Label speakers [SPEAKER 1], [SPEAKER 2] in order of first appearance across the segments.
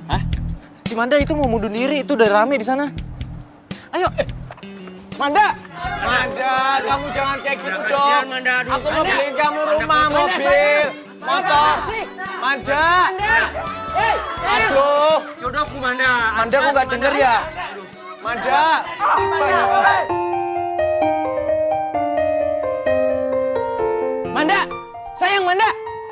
[SPEAKER 1] Hah? Si Manda itu mau bunuh diri, itu udah rame di sana. Ayo, Manda!
[SPEAKER 2] Manda, kamu jangan kayak gitu dong.
[SPEAKER 1] Kasihan, Manda, aduh.
[SPEAKER 2] Aku mau beliin kamu rumah, mobil, motor. Manda! Aduh!
[SPEAKER 1] Jodohku, Manda.
[SPEAKER 2] Manda kok nggak denger ya? Manda!
[SPEAKER 1] Manda! Sayang, Manda!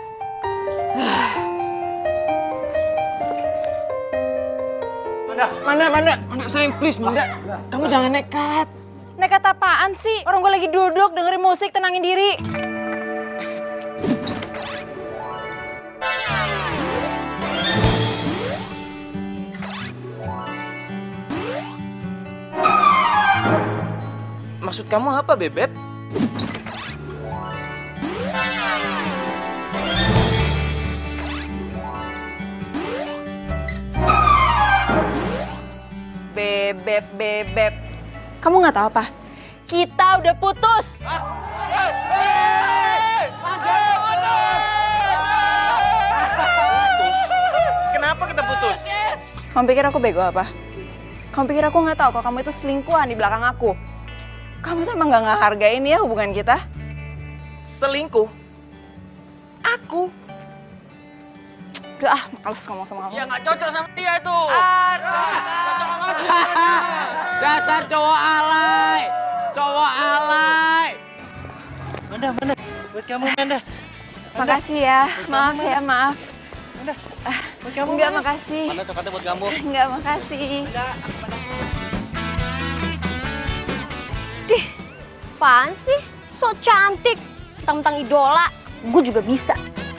[SPEAKER 1] Manda, sayang, please, Manda. Kamu jangan nekat.
[SPEAKER 3] Nekat apaan sih? Orang gue lagi duduk dengerin musik, tenangin diri.
[SPEAKER 1] Maksud kamu apa, Bebep?
[SPEAKER 3] Bebep. Kamu nggak tahu apa? Kita udah putus.
[SPEAKER 1] Kenapa kita putus?
[SPEAKER 3] Kamu pikir aku bego apa? Kamu pikir aku nggak tahu kalau kamu itu selingkuhan di belakang aku? Kamu tuh emang nggak ngehargain ya hubungan kita?
[SPEAKER 1] Selingkuh? Aku?
[SPEAKER 3] Udah males ngomong sama kamu.
[SPEAKER 1] Ya nggak cocok sama dia itu.
[SPEAKER 2] Dasar cowok alay! Cowok alay!
[SPEAKER 1] Manda, buat kamu, Manda.
[SPEAKER 3] Makasih ya, maaf ya, maaf.
[SPEAKER 1] Manda, buat kamu.
[SPEAKER 3] Enggak, makasih.
[SPEAKER 1] Manda, coklatnya buat kamu.
[SPEAKER 3] Enggak, makasih. Dih, apaan sih? So cantik. Tentang idola, gue juga bisa.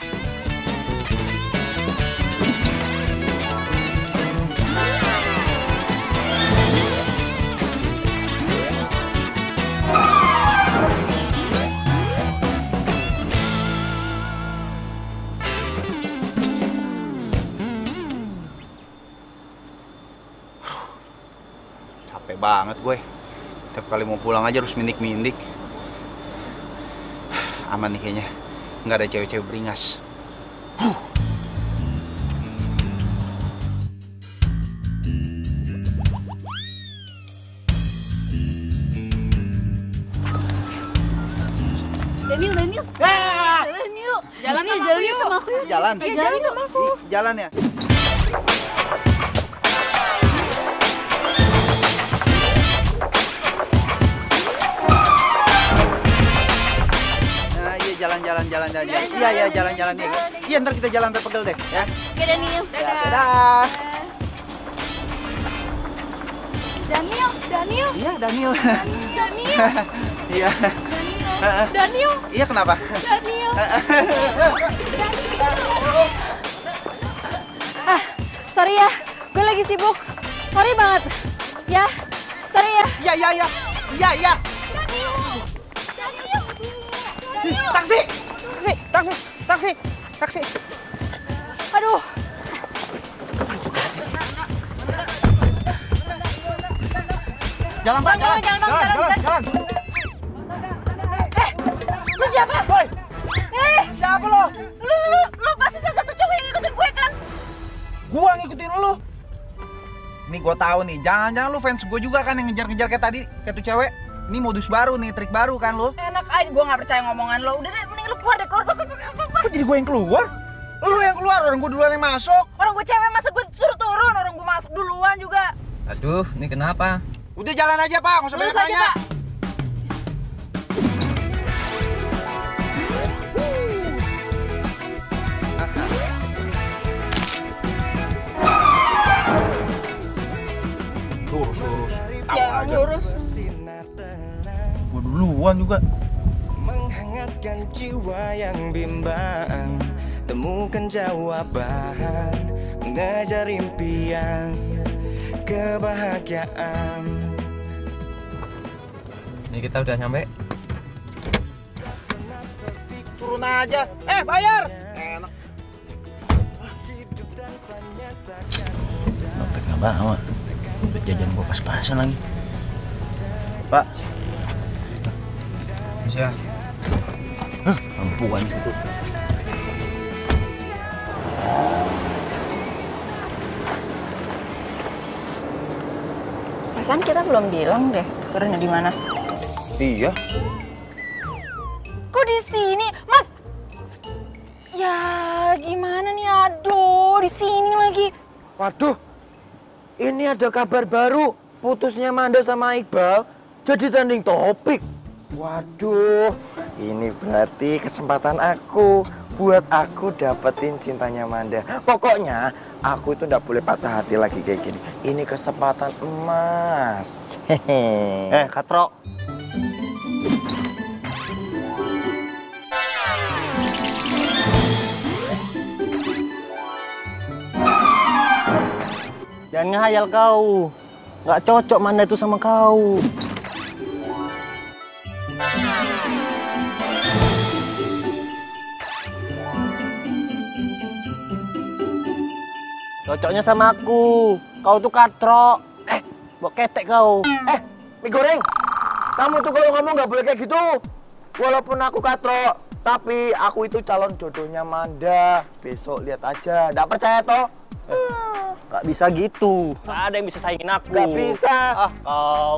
[SPEAKER 4] Capek banget gue. Tiap kali mau pulang aja harus mindik-mindik. Aman nih kayaknya. Nggak ada cewek-cewek beringas.
[SPEAKER 3] Daniel. Jalan yuk sama aku.
[SPEAKER 4] Jalan?
[SPEAKER 3] Jalan sama aku.
[SPEAKER 4] Jalan ya? Jalan. Iya, jalan-jalan ya. Iya, ntar kita jalan sampai pegel deh, ya.
[SPEAKER 3] Oke, Daniel.
[SPEAKER 4] Dadah.
[SPEAKER 3] Daniel.
[SPEAKER 4] Iya, Daniel. Iya.
[SPEAKER 3] Daniel.
[SPEAKER 4] Iya, kenapa?
[SPEAKER 3] Daniel. Sorry ya, gue lagi sibuk. Sorry banget. Ya, sorry ya.
[SPEAKER 4] Iya. Taksi.
[SPEAKER 3] Aduh.
[SPEAKER 4] Jalan, Pak.
[SPEAKER 3] Jalan. Lu siapa?
[SPEAKER 4] Boy. Siapa lo?
[SPEAKER 3] Lu pasti salah satu cowok yang ngikutin gue kan?
[SPEAKER 4] Gua ngikutin lu. Nih gua tahu nih, jangan-jangan lu fans gue juga kan yang ngejar-ngejar kayak tadi, kayak tuh cewek. Ini modus baru nih, trik baru kan lu.
[SPEAKER 3] Enak aja, gue gak percaya ngomongan lo. Udah deh, mending lu keluar deh, keluar.
[SPEAKER 4] Kok jadi gue yang keluar? Lu yang keluar, orang gue duluan yang masuk.
[SPEAKER 3] Orang gue cewek, masa gue suruh turun? Orang gue masuk duluan juga.
[SPEAKER 1] Aduh, ini kenapa?
[SPEAKER 4] Udah jalan aja, Pak, nggak usah banyak
[SPEAKER 3] Lurus aja,
[SPEAKER 4] tanya.
[SPEAKER 3] Pak.
[SPEAKER 4] Lurus.
[SPEAKER 3] Ya, lurus.
[SPEAKER 4] Gue duluan juga.
[SPEAKER 5] Menghangatkan jiwa yang bimbang, temukan jawaban, mengejar impian, kebahagiaan.
[SPEAKER 1] Ini kita udah nyampe.
[SPEAKER 4] Turun aja. Bayar. Enak. Dompet nggak bawa. Dompet jajan gue pas-pasan lagi. Pak. Bisa. Ampuan situ.
[SPEAKER 3] Perasaan kita belum bilang deh turunnya di mana.
[SPEAKER 4] Iya.
[SPEAKER 3] Kok di sini, Mas? Ya gimana nih? Aduh, di sini lagi.
[SPEAKER 1] Waduh, ini ada kabar baru. Putusnya Manda sama Iqbal jadi trending topik. Waduh, ini berarti kesempatan aku buat aku dapetin cintanya Manda. Pokoknya aku itu nggak boleh patah hati lagi kayak gini. Ini kesempatan emas. Hehe.
[SPEAKER 2] Katro. Jangan ngehayal kau. Nggak cocok Manda itu sama kau. Cocoknya sama aku. Kau tuh katro. Bawa ketek kau.
[SPEAKER 1] Mie goreng, kamu tuh kalau ngomong nggak boleh kayak gitu. Walaupun aku katro, tapi aku itu calon jodohnya Manda. Besok lihat aja. Nggak percaya toh?
[SPEAKER 2] Nggak bisa gitu. Nggak ada yang bisa saingin aku.
[SPEAKER 1] Nggak bisa.
[SPEAKER 2] Ah, kau.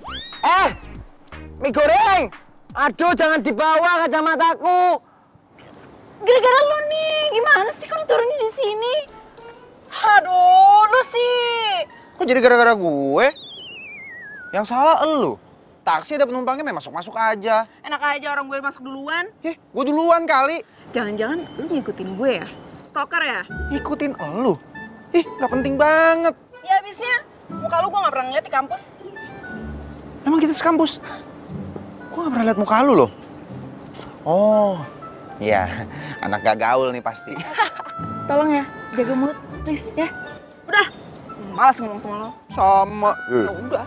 [SPEAKER 1] Mie goreng, aduh jangan dibawa kacamataku.
[SPEAKER 3] Gara-gara lu nih, gimana sih kok diturunin di sini? Aduh, lu sih.
[SPEAKER 4] Kok jadi gara-gara gue? Yang salah elu. Taksi ada penumpangnya masuk-masuk aja.
[SPEAKER 3] Enak aja orang gue masuk duluan.
[SPEAKER 4] Gue duluan kali.
[SPEAKER 3] Jangan-jangan lu ngikutin gue ya? Stalker ya?
[SPEAKER 4] Ikutin elu. Nggak penting banget.
[SPEAKER 3] Ya abisnya, muka lu gue gak pernah ngeliat di kampus.
[SPEAKER 4] Emang kita sekampus? Gue nggak pernah lihat muka lu loh. Oh, iya. Anak gak gaul nih pasti.
[SPEAKER 3] Tolong ya, jaga mulut, please ya. Udah, malas ngomong sama lo.
[SPEAKER 4] Sama.
[SPEAKER 3] Ya udah.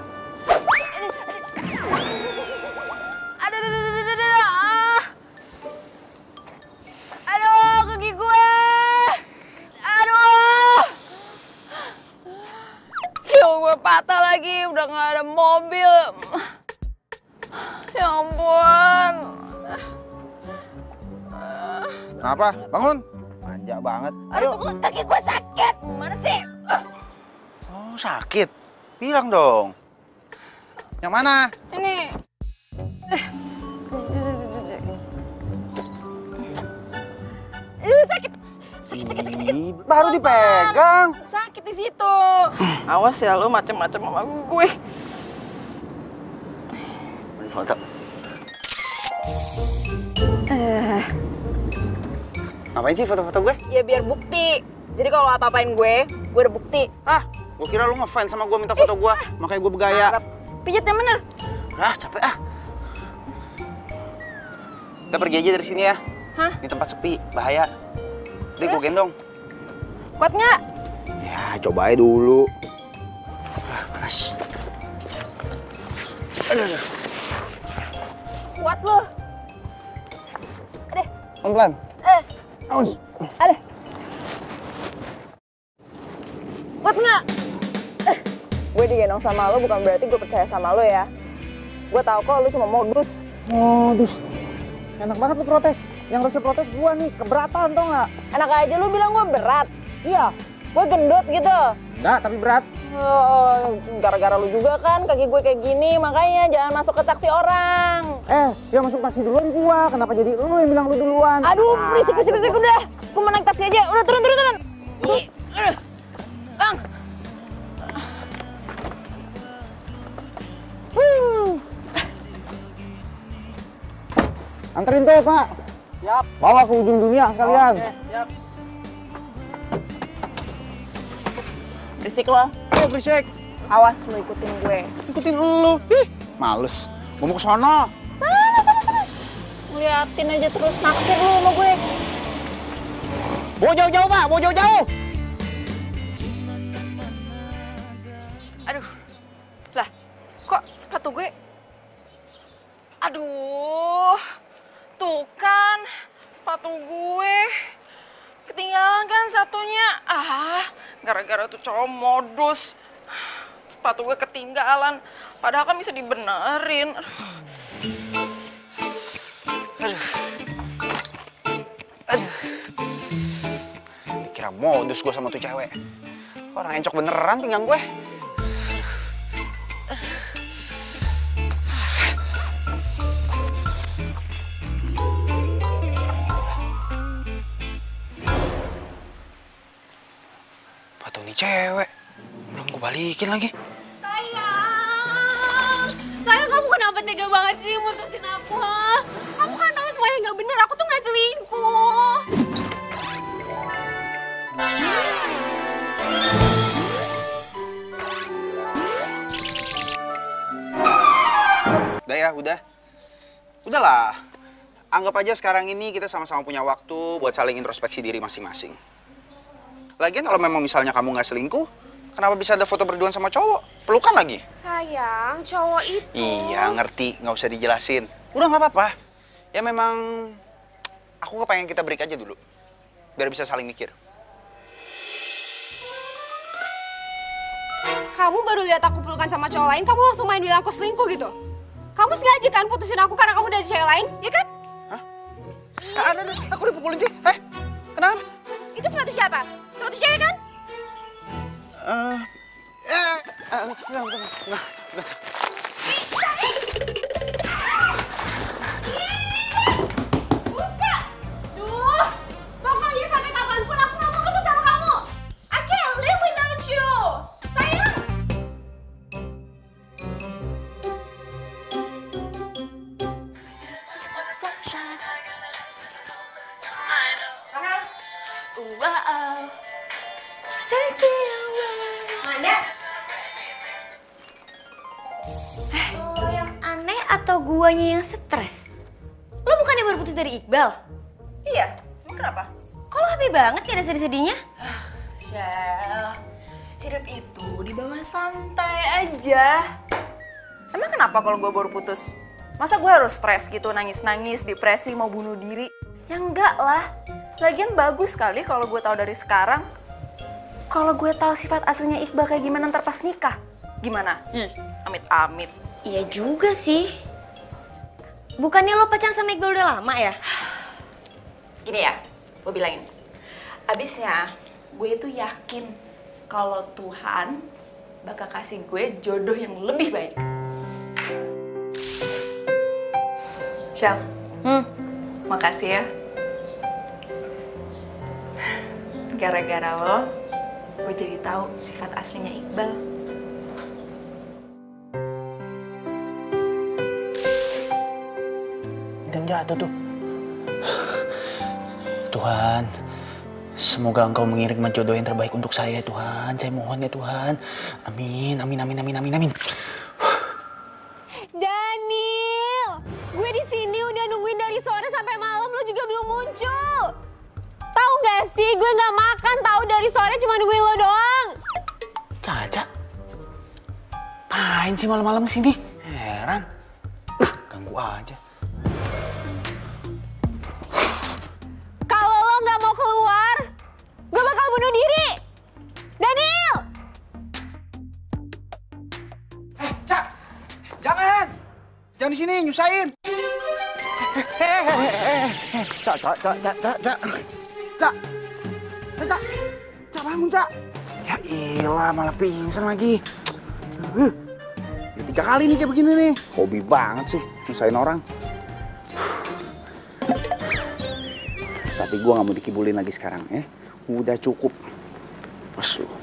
[SPEAKER 3] Aduh, kaki gue. Aduh. Yo, gue patah lagi, udah gak ada mobil. Ya ampun.
[SPEAKER 4] Kenapa? Bangun. Manja banget. Ayo.
[SPEAKER 3] Aduh, kaki gue sakit. Mana sih?
[SPEAKER 4] Oh, sakit? Bilang dong. Yang mana?
[SPEAKER 3] Ini. Sakit. Sakit.
[SPEAKER 4] Baru dipegang.
[SPEAKER 3] Sakit di situ. Awas ya lu macem-macem sama gue.
[SPEAKER 1] Beli foto. Ngapain sih foto-foto gue?
[SPEAKER 3] Ya biar bukti. Jadi kalau apa-apain gue udah bukti.
[SPEAKER 4] Gue kira lu ngefans sama gue minta foto gue. Makanya gue bergaya.
[SPEAKER 3] Pijat yang bener.
[SPEAKER 1] Capek ah.
[SPEAKER 4] Kita pergi aja dari sini ya.
[SPEAKER 3] Hah?
[SPEAKER 4] Di tempat sepi, bahaya. Jadi gue gendong.
[SPEAKER 3] Kuat nggak?
[SPEAKER 4] Ya, coba aja dulu. Panas. Aduh.
[SPEAKER 3] Kuat lo. Adeh.
[SPEAKER 4] Pelan-pelan.
[SPEAKER 3] Adeh. Kuat nggak? Gue digendong sama lo bukan berarti gue percaya sama lo ya. Gue tahu kok lo cuma modus.
[SPEAKER 2] Modus. Enak banget lu protes. Yang harusnya protes gua nih, keberatan tau nggak?
[SPEAKER 3] Enak aja lu bilang gue berat.
[SPEAKER 2] Iya.
[SPEAKER 3] Gue gendut gitu.
[SPEAKER 2] Enggak, tapi berat.
[SPEAKER 3] Oh, gara-gara lu juga kan kaki gue kayak gini, makanya jangan masuk ke taksi orang.
[SPEAKER 2] Yang masuk taksi duluan gua. Kenapa jadi lu yang bilang lu duluan?
[SPEAKER 3] Aduh, berisik udah. Gue mau naik taksi aja. Udah turun. Ih, Bang.
[SPEAKER 2] Anterin tuh, Pak. Siap. Bawa ke ujung dunia sekalian.
[SPEAKER 3] Oke, siap. Berisik lo.
[SPEAKER 4] Ayo berisik.
[SPEAKER 3] Awas lu ikutin gue.
[SPEAKER 4] Ikutin lu. Males. Gue mau ke sono.
[SPEAKER 3] Sana. Liatin aja terus naksir lu sama gue.
[SPEAKER 4] Bawa jauh-jauh, Pak. Bawa jauh-jauh.
[SPEAKER 3] Aduh. Lah, kok sepatu gue? Aduh. Tuh kan, sepatu gue. Ketinggalan kan satunya. Gara-gara tuh cowok modus. Sepatu gue ketinggalan. Padahal kan bisa dibenerin.
[SPEAKER 4] Aduh. Dikira modus gue sama tuh cewek. Orang encok beneran pinggang gue. nih cewek. Belum gue balikin lagi.
[SPEAKER 3] Sayang, kamu kenapa tega banget sih mutusin aku? Ha? Kamu kan tahu semuanya nggak bener, aku tuh nggak selingkuh.
[SPEAKER 4] Udah ya, udah. Udahlah. Anggap aja sekarang ini kita sama-sama punya waktu buat saling introspeksi diri masing-masing. Lagian kalau memang misalnya kamu nggak selingkuh, kenapa bisa ada foto berduaan sama cowok? Pelukan lagi.
[SPEAKER 3] Sayang, cowok itu.
[SPEAKER 4] Iya, ngerti. Nggak usah dijelasin. Udah nggak apa-apa. Ya memang aku kepengen kita break aja dulu. Biar bisa saling mikir.
[SPEAKER 3] Kamu baru lihat aku pelukan sama cowok lain, kamu langsung main bilang aku selingkuh gitu? Kamu sengaja kan putusin aku karena kamu udah ada cewek lain, ya kan?
[SPEAKER 4] Hah? Ada, aku dipukulin sih. Kenapa?
[SPEAKER 3] Itu sepatu siapa? Sepatu cewek kan?
[SPEAKER 4] Enggak.
[SPEAKER 3] Buka! Duh! Pokoknya sampai kapanpun aku gak mau putus sama kamu! I can't live without you! Sayang! Wow. Mana?
[SPEAKER 6] Lo yang aneh atau guanya yang stres? Lo bukannya baru putus dari Iqbal?
[SPEAKER 3] Iya, emang kenapa?
[SPEAKER 6] Kok lo happy banget gak ada sedih-sedihnya?
[SPEAKER 3] Shell, hidup itu dibawa santai aja. Emang kenapa kalau gue baru putus? Masa gue harus stres gitu, nangis-nangis, depresi, mau bunuh diri? Ya enggak lah. Lagian bagus sekali kalau gue tahu dari sekarang. Kalau gue tahu sifat aslinya Iqbal kayak gimana ntar pas nikah. Gimana? Amit-amit.
[SPEAKER 6] Iya juga sih. Bukannya lo pacaran sama Iqbal udah lama ya?
[SPEAKER 3] Gini ya, gue bilangin. Abisnya, gue itu yakin kalau Tuhan bakal kasih gue jodoh yang lebih baik. Syam, makasih ya. Gara-gara lo, gue jadi tahu sifat aslinya Iqbal.
[SPEAKER 4] Dan jatuh tuh. Tuhan, semoga Engkau mengirim jodoh yang terbaik untuk saya, Tuhan. Saya mohon ya Tuhan. Amin, amin, amin, amin, amin, amin.
[SPEAKER 3] Daniel, gue di sini udah nungguin dari sore sampai malam, lo juga belum muncul. Tahu nggak sih, gue nggak makan tahu dari sore cuma nungguin lo doang.
[SPEAKER 4] Caca, main sih malam-malam kesini? Heran, ganggu aja.
[SPEAKER 3] Kalau lo nggak mau keluar, gue bakal bunuh diri. Daniel!
[SPEAKER 4] Cak, jangan! Jangan di sini, nyusahin.
[SPEAKER 2] Cak bangun, Cak.
[SPEAKER 4] Ya ilah, malah pingsan lagi.
[SPEAKER 2] Ya 3 kali nih kayak begini nih. Hobi banget sih nyusahin orang. Tapi gua nggak mau dikibulin lagi sekarang ya. Udah cukup. Mas lu.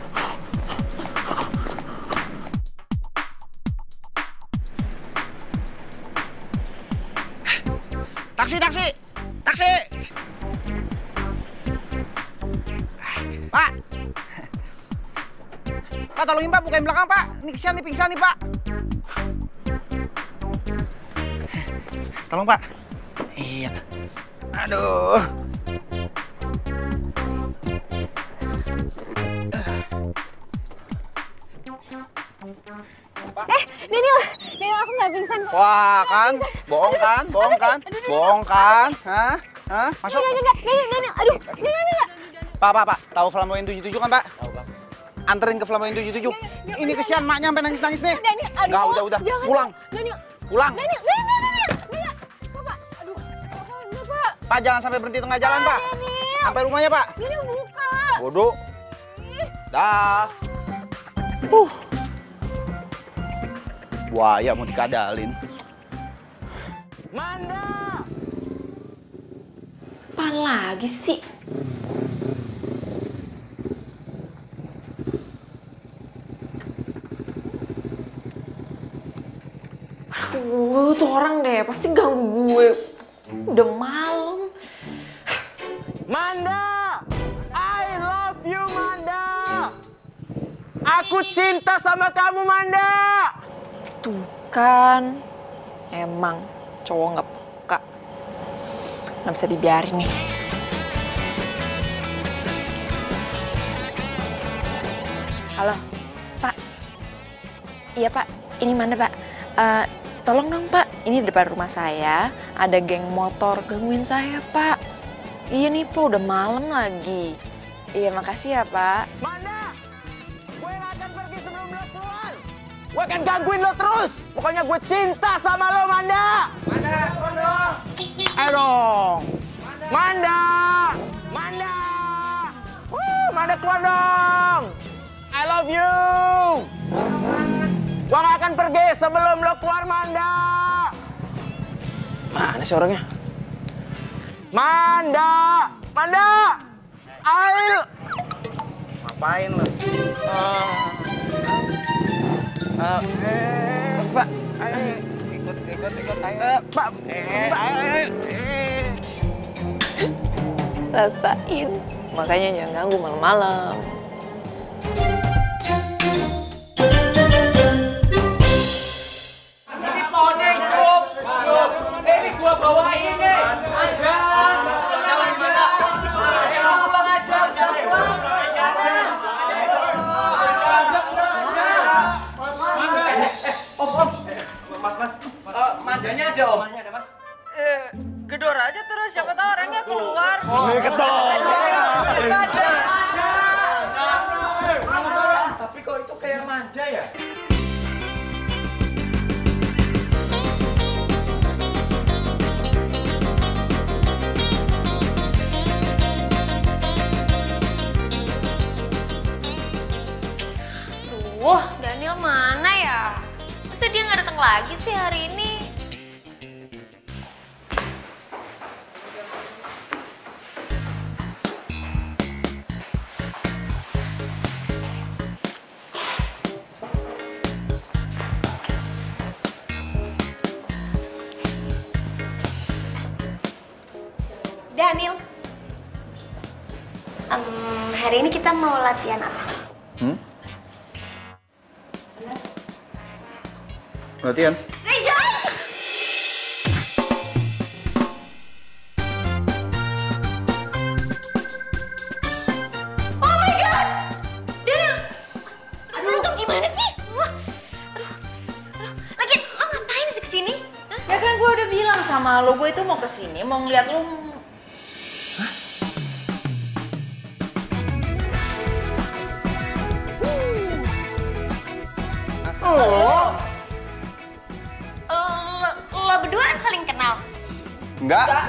[SPEAKER 4] Taksi! Pak! Pak, tolongin Pak, bukain belakang Pak. Ini kesian nih, pingsan nih Pak. Tolong Pak. Iya. Aduh.
[SPEAKER 3] Daniel, aku nggak pingsan kok.
[SPEAKER 4] Wah kan, bohong kan? Hah? Masuk.
[SPEAKER 3] Enggak, Daniel, aduh, enggak.
[SPEAKER 4] Pak, tahu Flamboyan 77 kan Pak? Tahu Bang. Anterin ke Flamboyan 77. Ini kesian maknya sampai nangis-nangis nih.
[SPEAKER 3] Daniel, aduh.
[SPEAKER 4] Nggak, udah.
[SPEAKER 3] Jangan,
[SPEAKER 4] Pulang.
[SPEAKER 3] Daniel.
[SPEAKER 4] Pulang.
[SPEAKER 3] Daniel. Bapak, aduh. Bapak.
[SPEAKER 4] Pak, jangan sampai berhenti tengah jalan Pak.
[SPEAKER 3] Daniel.
[SPEAKER 4] Sampai rumahnya Pak.
[SPEAKER 3] Daniel, buka.
[SPEAKER 4] Bodoh. Dah. Buaya mau dikadalin.
[SPEAKER 3] Apaan lagi sih? Tuh orang deh, pasti ganggu gue. Udah malam.
[SPEAKER 7] Manda! I love you, Manda! Aku cinta sama kamu, Manda!
[SPEAKER 3] Tuh kan, emang cowok nggak peka. Nggak bisa dibiarin nih. Halo, Pak. Iya, Pak. Ini mana, Pak? Tolong dong, Pak. Ini di depan rumah saya. Ada geng motor gangguin saya, Pak. Iya nih, Pak. Udah malam lagi. Iya, makasih ya, Pak.
[SPEAKER 7] Manda! Gue gak akan pergi sebelum lo keluar! Gue akan gangguin lo terus! Pokoknya gue cinta sama lo, Manda! Manda, keluar dong! Ayo dong! Manda! Manda! Manda keluar dong! I love you! Gue gak akan pergi sebelum lo keluar, Manda! Mana sih orangnya? Manda! Manda! Ayo! Ngapain lo? Pak, ayo ikut ayo. Pak, ayo.
[SPEAKER 3] Rasain. Makanya jangan ganggu malam-malam.
[SPEAKER 7] Ini gua bawain nih. Ada. Pulang aja, pulang. Mas. Mandanya ada, Om.
[SPEAKER 3] Gedor aja terus, siapa tahu orangnya keluar.
[SPEAKER 1] Tapi kok itu kayak Manda ya?
[SPEAKER 6] Daniel mana ya? Masa dia nggak datang lagi sih hari ini? Daniel, hari ini kita mau latihan apa?
[SPEAKER 4] Latihan?
[SPEAKER 6] Reja! Oh my god! Daniel! Lu tuh gimana sih? Lagi, lo ngapain sih kesini?
[SPEAKER 3] Ya kan gue udah bilang sama lo, gue itu mau kesini, mau ngeliat lo.
[SPEAKER 6] Lo berdua saling kenal?
[SPEAKER 4] Enggak.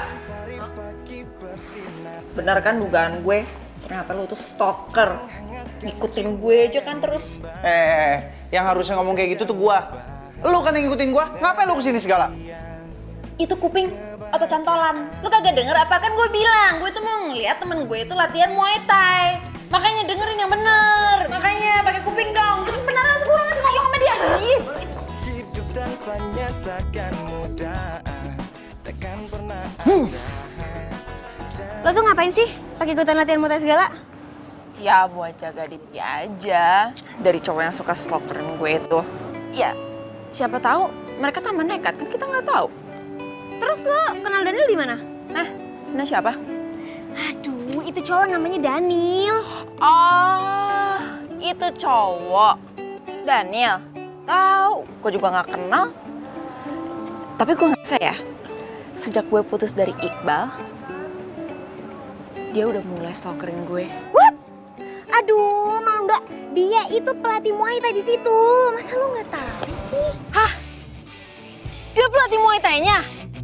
[SPEAKER 3] Benar kan dugaan gue? Ternyata lo tuh stalker. Ngikutin gue aja kan terus.
[SPEAKER 4] Yang harusnya ngomong kayak gitu tuh gua. Lu kan yang ngikutin gua. Ngapain lu kesini segala?
[SPEAKER 3] Itu kuping atau cantolan? Lu kagak denger apa? Kan gue bilang, gue tuh mau ngeliat temen gue itu latihan Muay Thai. Makanya dengerin yang bener. Makanya pakai kuping dong. Jadi beneran sekurang ngasih ngomong sama dia.
[SPEAKER 5] Hidup tanpanya takkan mudah, takkan pernah ada.
[SPEAKER 6] Lo tuh ngapain sih pakai ikutan latihan Muay Thai segala?
[SPEAKER 3] Ya buat jaga Ditya aja dari cowok yang suka stalkerin gue itu. Ya siapa tahu mereka tambah nekat kan kita nggak tahu.
[SPEAKER 6] Terus lo kenal Daniel di mana?
[SPEAKER 3] Nah siapa?
[SPEAKER 6] Aduh, itu cowok namanya Daniel.
[SPEAKER 3] Oh, itu cowok. Daniel. Tahu, gue juga nggak kenal. Tapi gue ngerasa ya, sejak gue putus dari Iqbal, dia udah mulai stalkerin gue.
[SPEAKER 6] What? Aduh, Manda, dia itu pelatih Muay Thai di situ. Masa lo nggak tahu sih?
[SPEAKER 3] Hah? Dia pelatih Muay Thai-nya?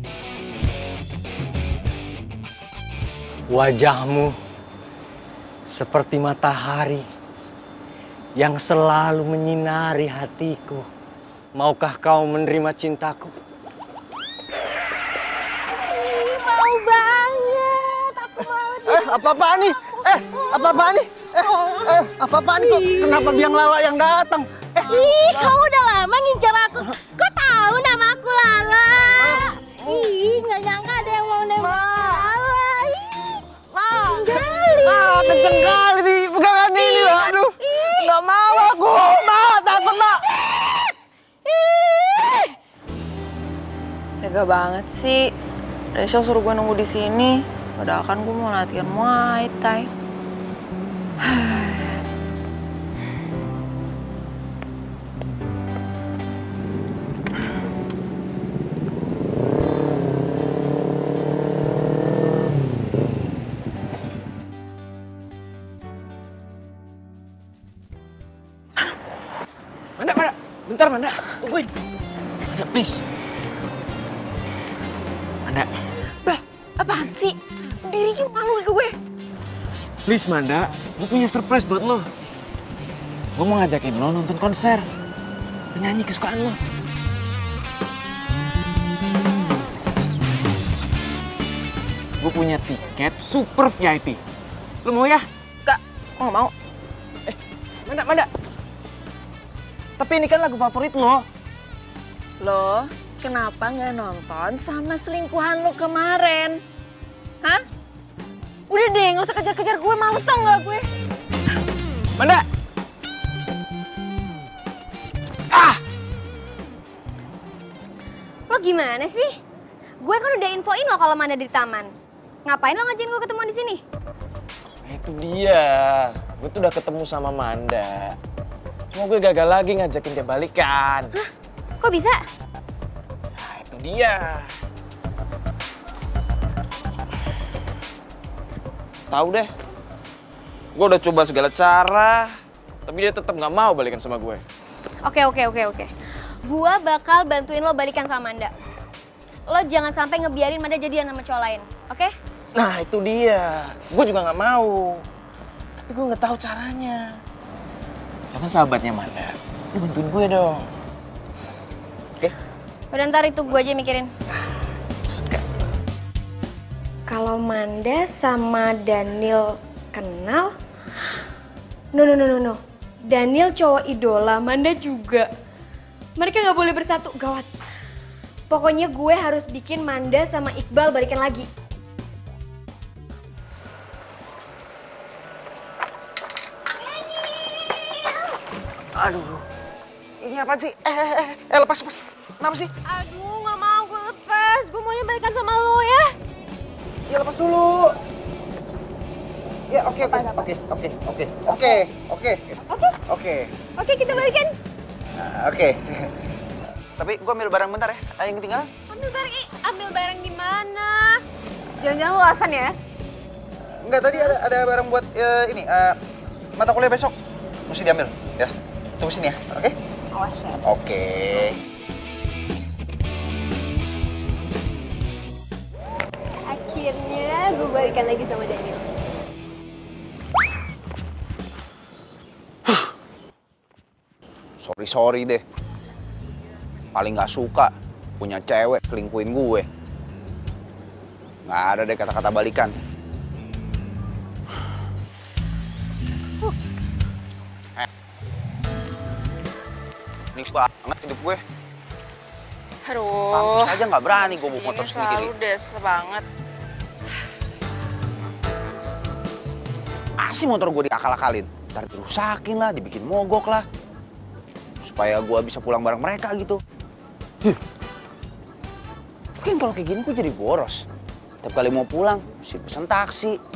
[SPEAKER 7] Wajahmu seperti matahari yang selalu menyinari hatiku. Maukah kau menerima cintaku?
[SPEAKER 6] Mau banget, aku mau.
[SPEAKER 7] Apa-apaan nih? Apa-apaan nih? Apa-apaan nih? Kenapa biang lala yang datang?
[SPEAKER 6] Ih, kamu udah lama ngincar aku. Kok tahu tahu nama aku Lala. Ih, nggak nyangka ada yang mau nembak Lala.
[SPEAKER 7] Kenceng kali nih pegangan ini loh. Aduh, nggak mau aku. Takut, Mak.
[SPEAKER 3] Tega banget sih. Rachel suruh gue nunggu di sini. Padahal kan gue mau latihan Muay Thai.
[SPEAKER 7] Manda, bentar Manda, tungguin. Manda, please. Manda,
[SPEAKER 3] Bah, apaan sih? Dirinya malu ke gue.
[SPEAKER 7] please Manda, gue punya surprise buat lo. Gue mau ngajakin lo nonton konser penyanyi kesukaan lo. Gue punya tiket super VIP. Lo mau ya?
[SPEAKER 3] Kak, gue gak mau.
[SPEAKER 7] Manda. Tapi ini kan lagu favorit lo.
[SPEAKER 3] Lo, kenapa nggak nonton sama selingkuhan lo kemarin? Hah? Udah deh, nggak usah kejar-kejar gue, males tau nggak gue?
[SPEAKER 7] Manda!
[SPEAKER 6] Lo gimana sih? Gue kan udah infoin lo kalau Manda di taman. Ngapain lo ngajakin gue ketemu di sini?
[SPEAKER 7] Itu dia. Gue tuh udah ketemu sama Manda. Cuma gue gagal lagi ngajakin dia balikan.
[SPEAKER 6] Hah? Kok bisa?
[SPEAKER 7] Nah, itu dia. Tahu deh. Gue udah coba segala cara, tapi dia tetap nggak mau balikan sama gue.
[SPEAKER 6] Oke. Gue bakal bantuin lo balikan sama Manda. Lo jangan sampai ngebiarin Manda jadian sama cowok lain, oke?
[SPEAKER 7] Nah, itu dia. Gue juga nggak mau. Tapi gue nggak tahu caranya. Karena sahabatnya Manda, lo bantuin gue dong. Oke?
[SPEAKER 6] Udah ntar itu gue aja mikirin. Kalau Manda sama Daniel kenal? No. Daniel cowok idola, Manda juga. Mereka nggak boleh bersatu, gawat. Pokoknya gue harus bikin Manda sama Iqbal balikan lagi.
[SPEAKER 4] Aduh, ini apa sih? Lepas. Kenapa sih?
[SPEAKER 6] Aduh, nggak mau gue lepas. Gue maunya balikan sama lo ya.
[SPEAKER 4] Ya lepas dulu. Ya oke.
[SPEAKER 6] Oke, kita balikan.
[SPEAKER 4] Oke. Tapi gue ambil barang bentar ya. Ada yang ketinggalan?
[SPEAKER 6] Ambil barang di mana? Jangan-jangan lo alasan ya?
[SPEAKER 4] Enggak, tadi ada barang buat ini mata kuliah besok. Mesti diambil, ya. Tunggu sini ya, oke?
[SPEAKER 6] Awas ya.
[SPEAKER 4] Oke.
[SPEAKER 6] Akhirnya gue balikan lagi sama Daniel.
[SPEAKER 4] Sorry deh. Paling nggak suka punya cewek selingkuhin gue. Nggak ada deh kata-kata balikan. Ini banget hidup gue.
[SPEAKER 3] Aduh.
[SPEAKER 4] Pantes aja nggak berani gue bawa motor sendiri.
[SPEAKER 3] Selalu deh, susah banget.
[SPEAKER 4] Asih motor gue diakal-akalin. Ntar dirusakin lah, dibikin mogok lah. Supaya gue bisa pulang bareng mereka gitu. Mungkin kalau kayak gini gue jadi boros. Tiap kali mau pulang, mesti pesen taksi.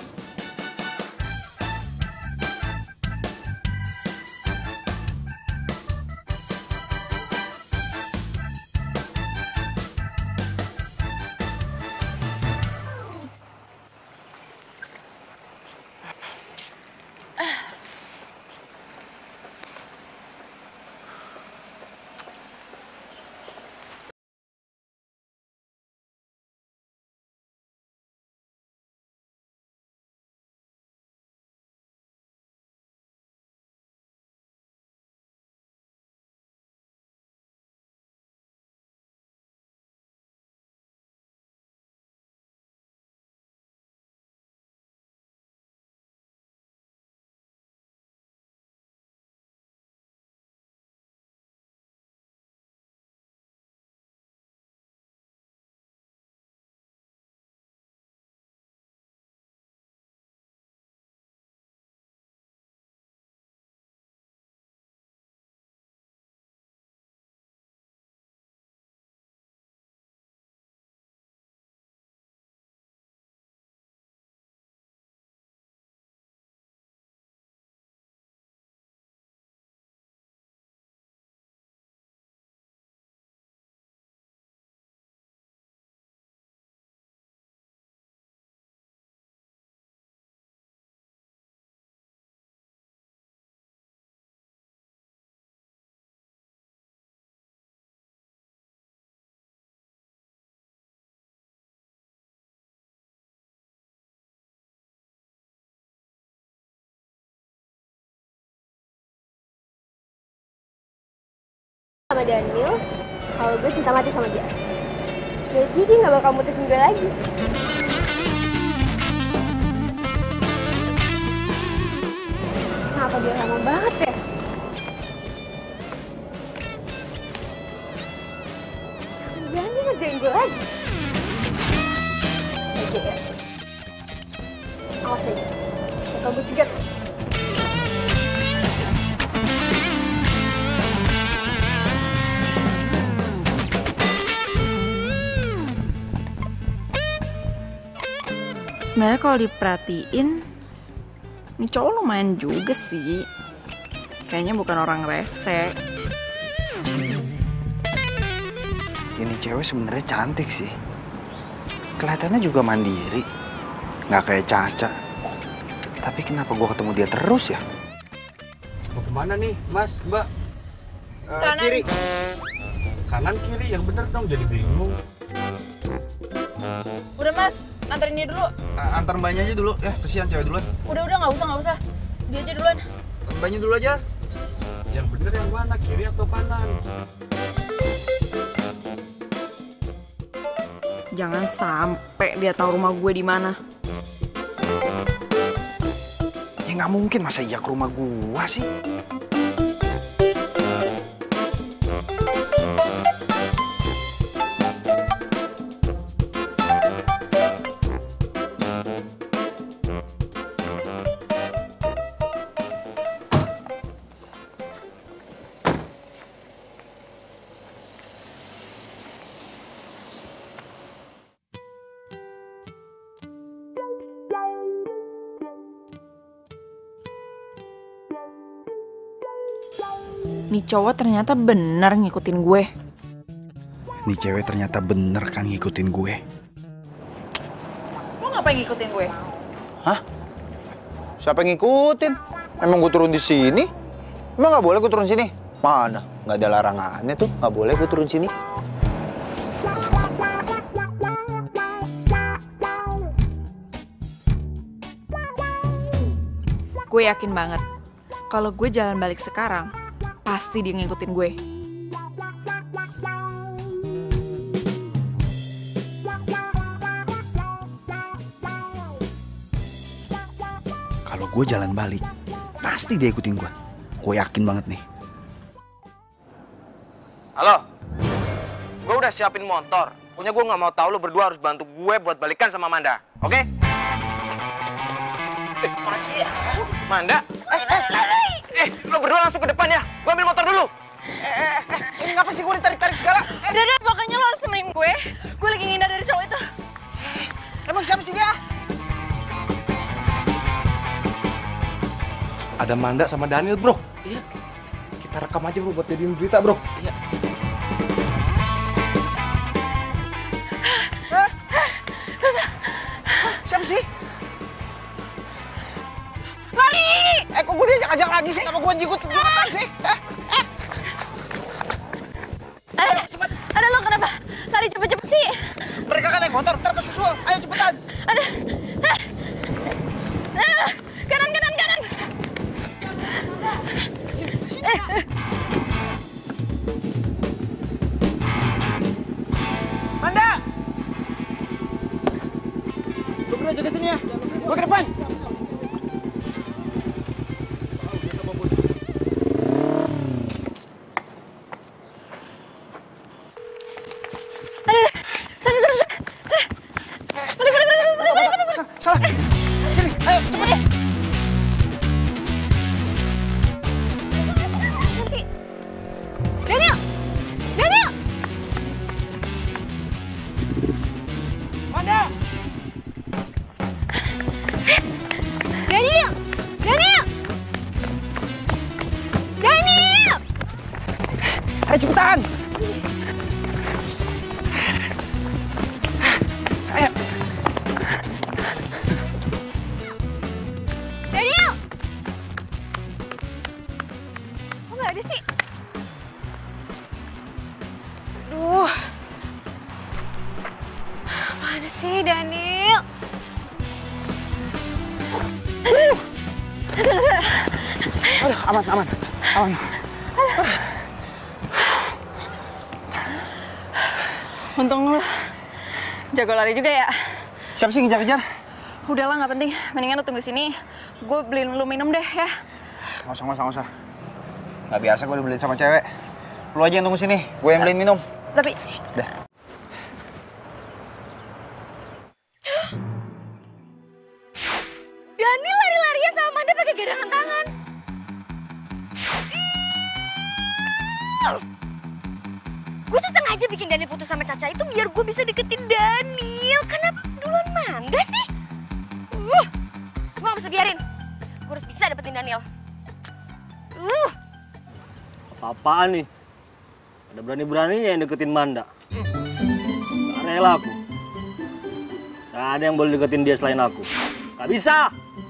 [SPEAKER 6] sama Daniel kalau gue cinta mati sama dia. Jadi dia nggak bakal mutusin gue lagi. Kenapa dia lama banget ya? Jangan-jangan dia ngerjain gue lagi. Saja ya. Awas aja. Bakal gue cegat.
[SPEAKER 3] Sebenarnya kalau diperhatiin, ini cowok lumayan juga sih. Kayaknya bukan orang rese.
[SPEAKER 4] Ini cewek sebenarnya cantik sih. Kelihatannya juga mandiri. Nggak kayak Caca. Tapi kenapa gua ketemu dia terus ya?
[SPEAKER 8] Mau kemana nih, Mas, Mbak?
[SPEAKER 3] Kanan.
[SPEAKER 4] Kiri.
[SPEAKER 8] Kanan kiri yang bener dong, jadi bingung.
[SPEAKER 3] Udah Mas, anterin dia dulu.
[SPEAKER 4] Antar mbaknya aja dulu. Ya, kesian cewek duluan.
[SPEAKER 3] Udah nggak usah. Dia aja duluan.
[SPEAKER 4] Mbaknya dulu aja.
[SPEAKER 8] Yang bener yang mana, kiri atau kanan?
[SPEAKER 3] Jangan sampai dia tahu rumah gue di mana.
[SPEAKER 4] Ya nggak mungkin, masa iya ke rumah gua sih?
[SPEAKER 3] Nih cowok ternyata bener ngikutin gue.
[SPEAKER 4] Nih cewek ternyata bener kan ngikutin gue.
[SPEAKER 3] Lo ngapain ngikutin gue?
[SPEAKER 4] Hah? Siapa yang ngikutin? Emang gue turun di sini? Emang nggak boleh gue turun sini? Mana? Nggak ada larangannya tuh. Nggak boleh gue turun sini.
[SPEAKER 3] Gue yakin banget. Kalau gue jalan balik sekarang, pasti dia ngikutin gue.
[SPEAKER 4] Kalau gue jalan balik, pasti dia ikutin gue. Gue yakin banget nih.
[SPEAKER 7] Halo, gue udah siapin motor. Pokoknya gue nggak mau tahu lo berdua harus bantu gue buat balikan sama Manda, oke? Masih ya? Manda? Lo berdua langsung ke depan ya. Gue ambil motor dulu. Ini ngapa sih gue ditarik-tarik segala?
[SPEAKER 3] Udah, pokoknya lo harus temenin gue. Gue lagi ngindar dari cowok itu.
[SPEAKER 7] Emang siapa sih dia?
[SPEAKER 8] Ada Manda sama Daniel, bro. Iya. Kita rekam aja, bro, buat jadiin berita, bro. Iya.
[SPEAKER 7] Siapa sih?
[SPEAKER 3] Lari!
[SPEAKER 7] Kok gue diajak-ajak lagi sih? Apa gue jikut-jikutan sih?
[SPEAKER 3] Cepet. Ada lo kenapa? Lari cepet-cepet sih.
[SPEAKER 7] Mereka kan naik motor, ntar kesusul. Ayo cepetan.
[SPEAKER 3] Ada. Kanan.
[SPEAKER 7] Manda! Lo berdua jaga sini ya. Gue ke depan. Salah. Sini, ayo cepet.
[SPEAKER 3] Daniel!
[SPEAKER 7] Manda!
[SPEAKER 3] Daniel!
[SPEAKER 7] Ayo cepetan. Ayo.
[SPEAKER 3] Daniel! Kok nggak ada sih? Aduh. Mana sih Daniel?
[SPEAKER 4] Aduh, aman.
[SPEAKER 3] Untung lu jago lari juga ya.
[SPEAKER 4] Siapa sih ngejar-ngejar?
[SPEAKER 3] Udahlah, nggak penting. Mendingan lu tunggu sini. Gue beliin lu minum deh ya.
[SPEAKER 4] Nggak usah. Nggak biasa gue dibeliin sama cewek. Lu aja yang tunggu sini, gue yang beliin minum.
[SPEAKER 3] Tapi...
[SPEAKER 4] Dah.
[SPEAKER 6] Daniel lari-larian sama Amanda pakai gandengan tangan. Gue tuh sengaja bikin Daniel putus sama Caca itu biar gue bisa deketin Daniel. Kenapa duluan Manda sih? Gue gak bisa biarin. Gue harus bisa dapetin Daniel.
[SPEAKER 9] Apa-apaan nih? Ada berani-beraninya yang deketin Manda. Gak rela aku. Gak ada yang boleh deketin dia selain aku. Gak bisa!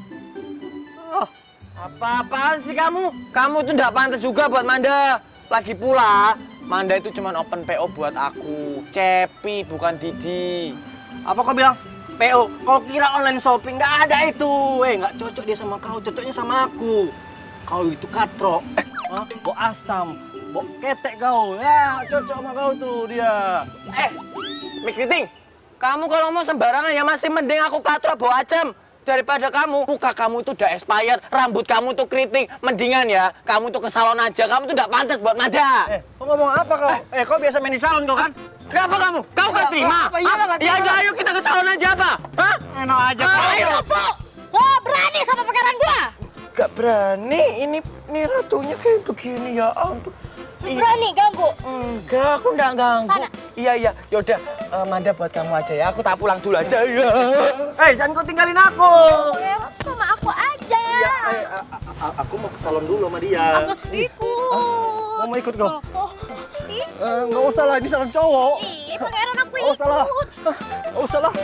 [SPEAKER 1] Apa-apaan sih kamu? Kamu tuh nggak pantas juga buat Manda. Lagi pula, Manda itu cuma open PO buat aku. Cepi, bukan Didi.
[SPEAKER 9] Apa kau bilang? PO? Kau kira online shopping? Gak ada itu. Gak cocok dia sama kau, cocoknya sama aku. Kau itu katro. Kau asam. Kau ketek kau. Ya, cocok sama kau tuh dia.
[SPEAKER 1] Mik Kriting, kamu kalau mau sembarangan ya masih mending aku katro bawa acem. Daripada kamu, muka kamu itu udah expired, rambut kamu tuh keriting. Mendingan ya, kamu tuh ke salon aja. Kamu tuh udah pantas buat Manda.
[SPEAKER 9] Kau ngomong apa kau? Kau biasa main di salon kau kan?
[SPEAKER 1] Kenapa kamu? Kau gak terima? Ya udah, ayo kita ke salon aja apa? Hah?
[SPEAKER 9] Enak aja kau.
[SPEAKER 1] Ayo,
[SPEAKER 6] Lo berani sama pangeran gue?
[SPEAKER 1] Gak berani, ini ratunya kayak begini ya ampun.
[SPEAKER 6] Berani ganggu?
[SPEAKER 1] Enggak, aku enggak ganggu.
[SPEAKER 6] Sana.
[SPEAKER 1] Iya. Yaudah, Manda buat kamu aja ya. Aku tak pulang dulu aja ya.
[SPEAKER 9] Jangan kau tinggalin aku.
[SPEAKER 6] Sama aku aja.
[SPEAKER 9] Aku mau ke salon dulu sama dia.
[SPEAKER 6] Ikut.
[SPEAKER 9] Mau ikut kau? Nggak usah lah, di salon cowok.
[SPEAKER 6] Ih, pangeran aku
[SPEAKER 9] Nggak usah lah.
[SPEAKER 6] ikut.
[SPEAKER 9] Nggak usah lah.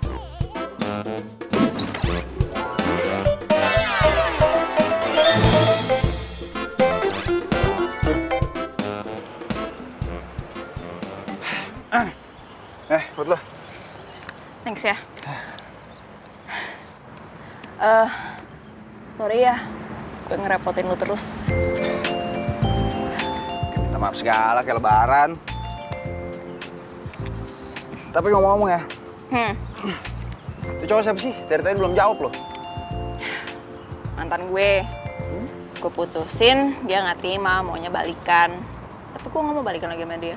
[SPEAKER 4] Buat lo.
[SPEAKER 3] Thanks ya. Sorry ya, gue ngerepotin lu terus.
[SPEAKER 4] Minta maaf segala kayak lebaran. Tapi ngomong-ngomong ya. Itu cowok siapa sih? Dari tadi belum jawab loh.
[SPEAKER 3] Mantan gue. Gue putusin, dia nggak terima, maunya balikan. Tapi gue nggak mau balikan lagi sama dia.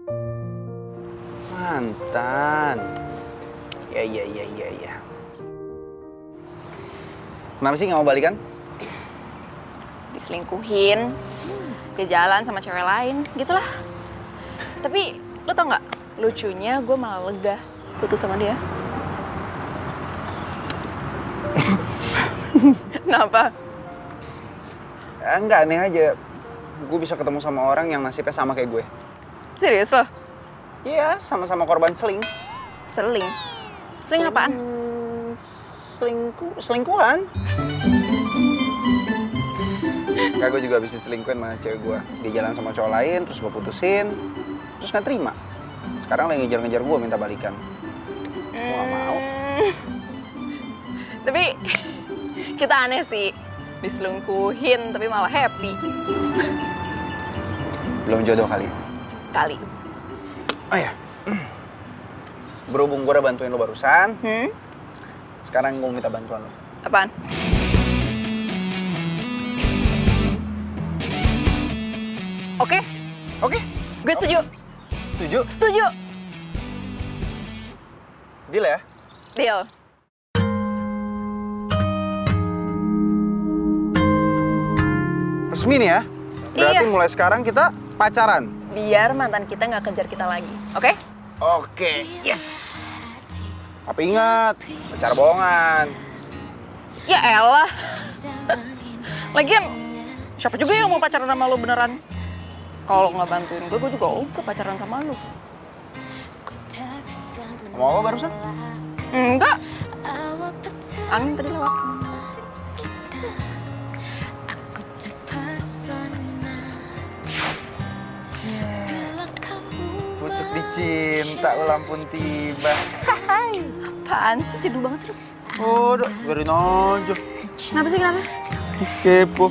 [SPEAKER 4] Mantan. Ya. Kenapa sih nggak mau balikan?
[SPEAKER 3] Diselingkuhin, dia jalan sama cewek lain, gitulah. Tapi lo tau nggak? Lucunya gue malah lega putus sama dia. Kenapa?
[SPEAKER 4] Enggak, aneh aja. Gue bisa ketemu sama orang yang nasibnya sama kayak gue.
[SPEAKER 3] Serius lo?
[SPEAKER 4] Iya, sama-sama korban seling.
[SPEAKER 3] Seling? Seling apaan?
[SPEAKER 4] Selingkuhan. Enggak, gue juga habis diselingkuhin sama cewek gue. Dia jalan sama cowok lain, terus gue putusin. Terus nggak terima. Sekarang lagi ngejar-ngejar gue minta balikan. Gue gak mau.
[SPEAKER 3] Tapi kita aneh sih. Diselingkuhin tapi malah happy.
[SPEAKER 4] Belum jodoh kali.
[SPEAKER 3] Kali.
[SPEAKER 4] Oh ya. Berhubung gue udah bantuin lo barusan. Sekarang gue minta bantuan lo.
[SPEAKER 3] Apaan? Oke.
[SPEAKER 4] Oke.
[SPEAKER 3] Gue setuju.
[SPEAKER 4] Setuju?
[SPEAKER 3] Setuju.
[SPEAKER 4] Deal ya?
[SPEAKER 3] Deal.
[SPEAKER 4] Resmi nih ya? Berarti
[SPEAKER 3] Iya.
[SPEAKER 4] mulai sekarang kita pacaran?
[SPEAKER 3] Biar mantan kita nggak kejar kita lagi, oke?
[SPEAKER 4] Oke, yes! Tapi ingat, pacar bohongan.
[SPEAKER 3] Ya elah. Lagian, siapa juga yang mau pacaran sama lo beneran? Kalau nggak bantuin gue juga oke pacaran sama lo.
[SPEAKER 4] Mau apa barusan?
[SPEAKER 3] Enggak. Angin tadi lewat.
[SPEAKER 4] Pucuk dicinta ulang pun tiba.
[SPEAKER 3] Apaan sih, jadul banget sih lo.
[SPEAKER 4] Udah, biarin aja.
[SPEAKER 3] Kenapa sih, kenapa?
[SPEAKER 4] Kepo.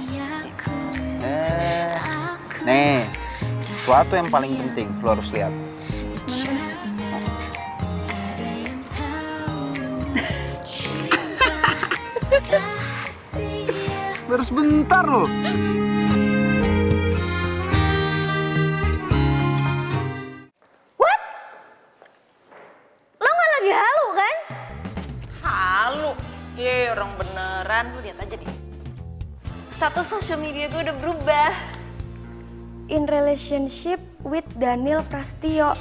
[SPEAKER 4] Nih, sesuatu yang paling penting lo harus lihat.
[SPEAKER 8] Baru sebentar loh.
[SPEAKER 6] What? Lo nggak lagi halu kan?
[SPEAKER 3] Halu. Orang beneran. Lu lihat aja deh. Status sosial media gue udah berubah.
[SPEAKER 6] In relationship with Daniel Prastio.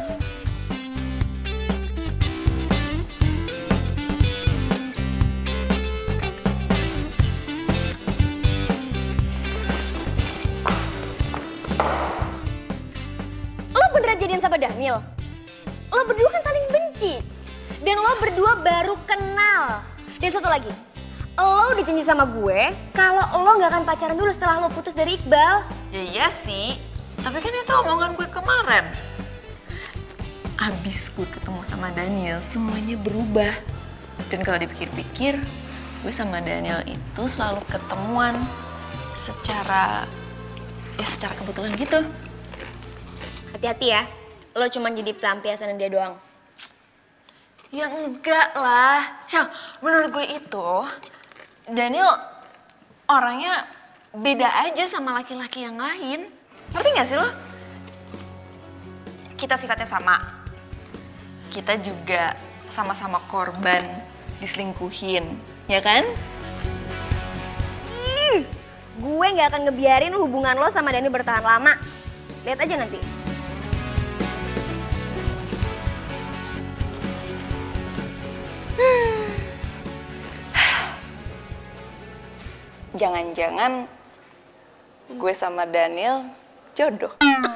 [SPEAKER 6] Lo beneran jadian sama Daniel? Lo berdua kan saling benci. Dan lo berdua baru kenal. Dan satu lagi, lo udah janji sama gue kalau lo nggak akan pacaran dulu setelah lo putus dari Iqbal.
[SPEAKER 3] Ya iya sih, tapi kan itu omongan gue kemarin. Abis gue ketemu sama Daniel, semuanya berubah. Dan kalau dipikir-pikir, gue sama Daniel itu selalu ketemuan secara kebetulan gitu.
[SPEAKER 6] Hati-hati ya, lo cuma jadi pelampiasan dia doang.
[SPEAKER 3] Ya enggak lah. Cel, menurut gue itu Daniel orangnya beda aja sama laki-laki yang lain. Ngerti gak sih lo? Kita sifatnya sama. Kita juga sama-sama korban diselingkuhin, ya kan?
[SPEAKER 6] Gue gak akan ngebiarin hubungan lo sama Daniel bertahan lama. Lihat aja nanti.
[SPEAKER 3] Jangan-jangan gue sama Daniel jodoh.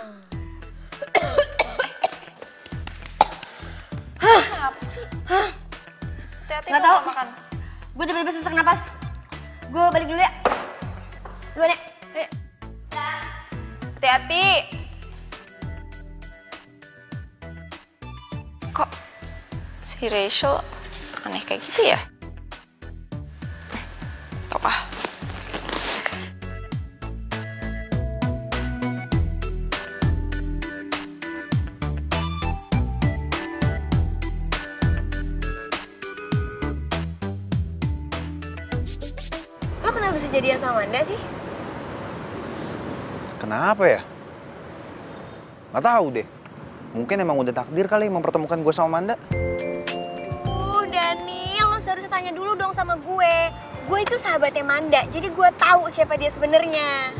[SPEAKER 3] Kenapa sih? Hati-hati
[SPEAKER 6] Nggak
[SPEAKER 3] dong
[SPEAKER 6] tahu.
[SPEAKER 3] makan.
[SPEAKER 6] Gue tiba-tiba sesak napas. Gue balik dulu ya. Duluan ya.
[SPEAKER 3] Hati-hati. Kok si Rachel aneh kayak gitu ya? Tau ah.
[SPEAKER 6] Lo kenapa bisa jadian sama Manda sih?
[SPEAKER 4] Kenapa ya? Nggak tahu deh. Mungkin emang udah takdir kali mempertemukan gue sama Manda.
[SPEAKER 6] Daniel, lo seharusnya tanya dulu dong sama gue. Gue itu sahabatnya Manda, jadi gue tahu siapa dia sebenarnya.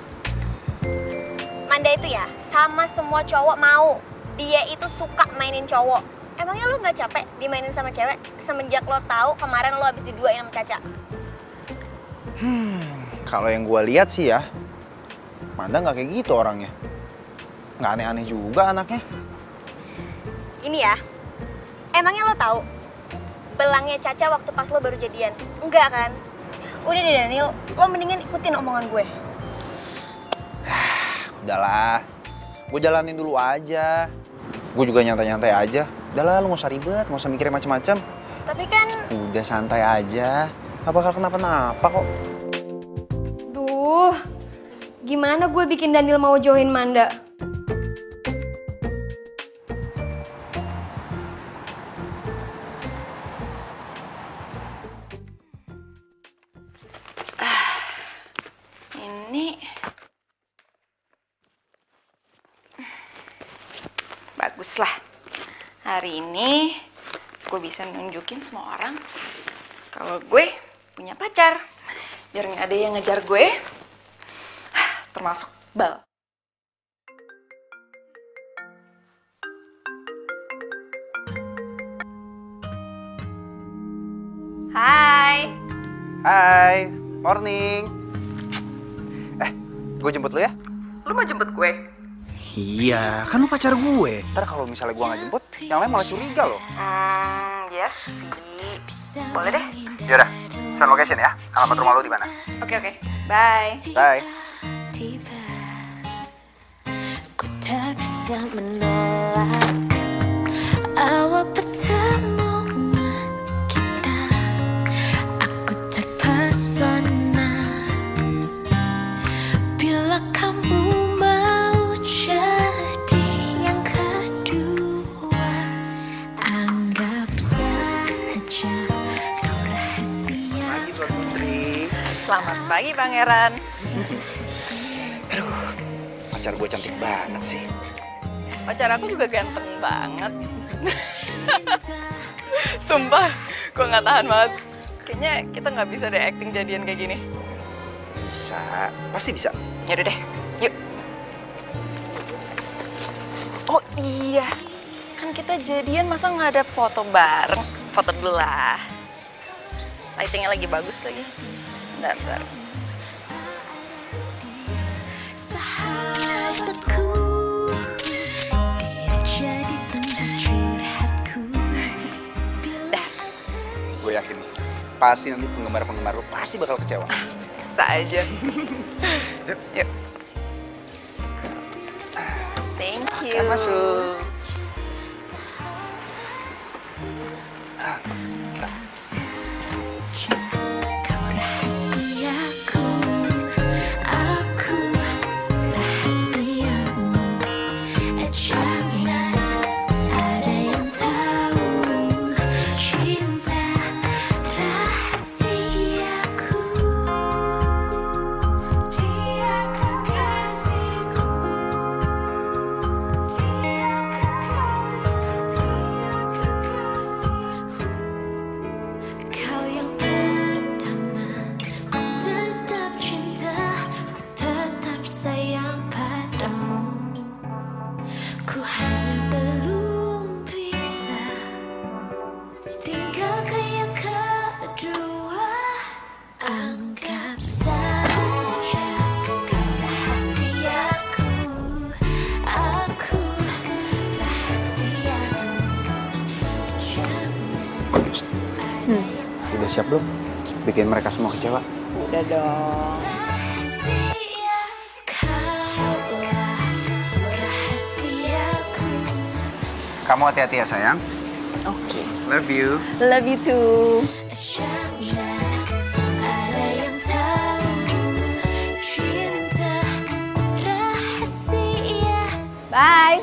[SPEAKER 6] Manda itu ya, sama semua cowok mau. Dia itu suka mainin cowok. Emangnya lo nggak capek dimainin sama cewek semenjak lo tahu kemarin lo habis diduain sama Caca?
[SPEAKER 4] Kalau yang gue lihat sih ya, Manda nggak kayak gitu orangnya. Nggak aneh-aneh juga anaknya.
[SPEAKER 6] Ini ya, emangnya lo tahu belangnya Caca waktu pas lo baru jadian? Enggak kan? Udah deh Daniel, lo mendingan ikutin omongan gue.
[SPEAKER 4] Udahlah, gue jalanin dulu aja. Gue juga nyantai-nyantai aja. Udahlah, lu nggak usah ribet, nggak usah mikirin macam-macam.
[SPEAKER 6] Tapi kan...
[SPEAKER 4] Udah santai aja, nggak bakal kenapa-napa kok.
[SPEAKER 6] Duh, gimana gue bikin Daniel mau jauhin Manda?
[SPEAKER 3] Ini bagus lah. Hari ini gue bisa nunjukin semua orang kalau gue punya pacar. Biar nggak ada yang ngejar gue, termasuk Bal. Hai.
[SPEAKER 4] Hai, morning. Gue jemput lu ya?
[SPEAKER 3] Lu mau jemput gue?
[SPEAKER 4] Iya, kan lu pacar gue. Ntar kalau misalnya gue nggak jemput, yang lain malah curiga loh.
[SPEAKER 3] Yes sih. Boleh deh.
[SPEAKER 4] Yaudah, send location ya. Alamat rumah lu di mana?
[SPEAKER 3] Oke. Bye.
[SPEAKER 4] Bye.
[SPEAKER 10] Tiba, ku tak bisa menolak awal pertemuan kita. Aku terpesona bila kamu mau jadi yang kedua. Anggap saja kau rahasia.
[SPEAKER 4] Pagi Tuan Putri.
[SPEAKER 3] Selamat pagi, Pangeran.
[SPEAKER 4] Pacar gue cantik banget sih.
[SPEAKER 3] Pacar aku juga ganteng banget. Sumpah, gue nggak tahan banget. Kayaknya kita nggak bisa deh acting jadian kayak gini.
[SPEAKER 4] Bisa, pasti bisa.
[SPEAKER 3] Yaudah deh, yuk. Oh iya, kan kita jadian masa nggak ada foto bareng? Foto dulu lah. Lightingnya lagi bagus lagi. Bentar.
[SPEAKER 10] Sahabatku, dia jadi tempat curhatku.
[SPEAKER 4] Gue yakin nih, pasti nanti penggemar-penggemar lu pasti bakal kecewa.
[SPEAKER 3] Bisa aja. Yuk. Thank you.
[SPEAKER 4] Masuk.
[SPEAKER 2] Udah siap belum? Bikin mereka semua kecewa?
[SPEAKER 3] Udah dong.
[SPEAKER 4] Kamu hati-hati ya sayang.
[SPEAKER 3] Oke.
[SPEAKER 4] Love you.
[SPEAKER 3] Love you too. Bye.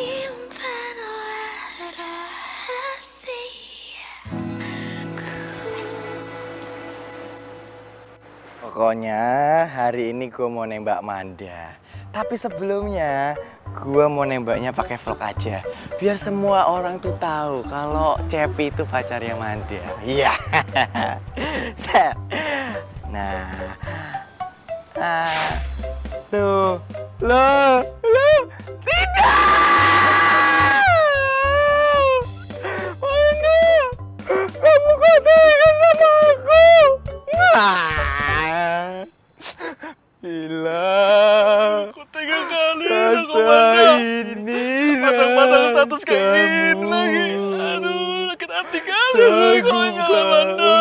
[SPEAKER 1] Pokoknya hari ini gue mau nembak Manda. Tapi sebelumnya gue mau nembaknya pakai vlog aja. Biar semua orang tuh tahu kalau Cepi itu pacarnya Manda. Iya. Nah. Loh. Tidak. Manda, kamu gak tega sama aku. Gila.
[SPEAKER 9] Kok tega kali
[SPEAKER 1] aku ini
[SPEAKER 9] pasang-pasang status kayak gini lagi. Aduh, sakit hati kali aku nyala Manda.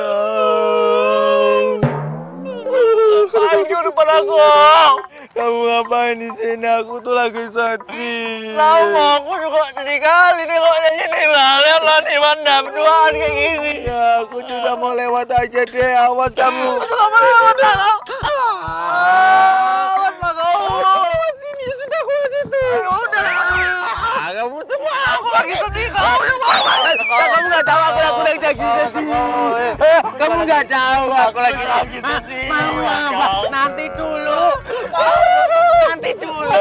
[SPEAKER 9] Ngapain kau depan aku?
[SPEAKER 1] Kamu ngapain di sini? Aku tuh lagi sedih.
[SPEAKER 9] Sama aku juga sedih kali nih kok gini lah. Lihatlah nih Manda berduaan kayak gini.
[SPEAKER 1] Ya, aku juga mau lewat aja deh. Awas kamu.
[SPEAKER 9] Aku juga mau lewat lah kau. Awas lah kau.
[SPEAKER 1] Sini sudah aku situ.
[SPEAKER 9] Udah lah.
[SPEAKER 1] Kamu tuh
[SPEAKER 9] Aku lagi sedih kau.
[SPEAKER 1] kamu nggak tahu aku lagi sedih. Kamu nggak tahu aku lagi sedih. Mau apa? Nanti dulu. Nanti dulu.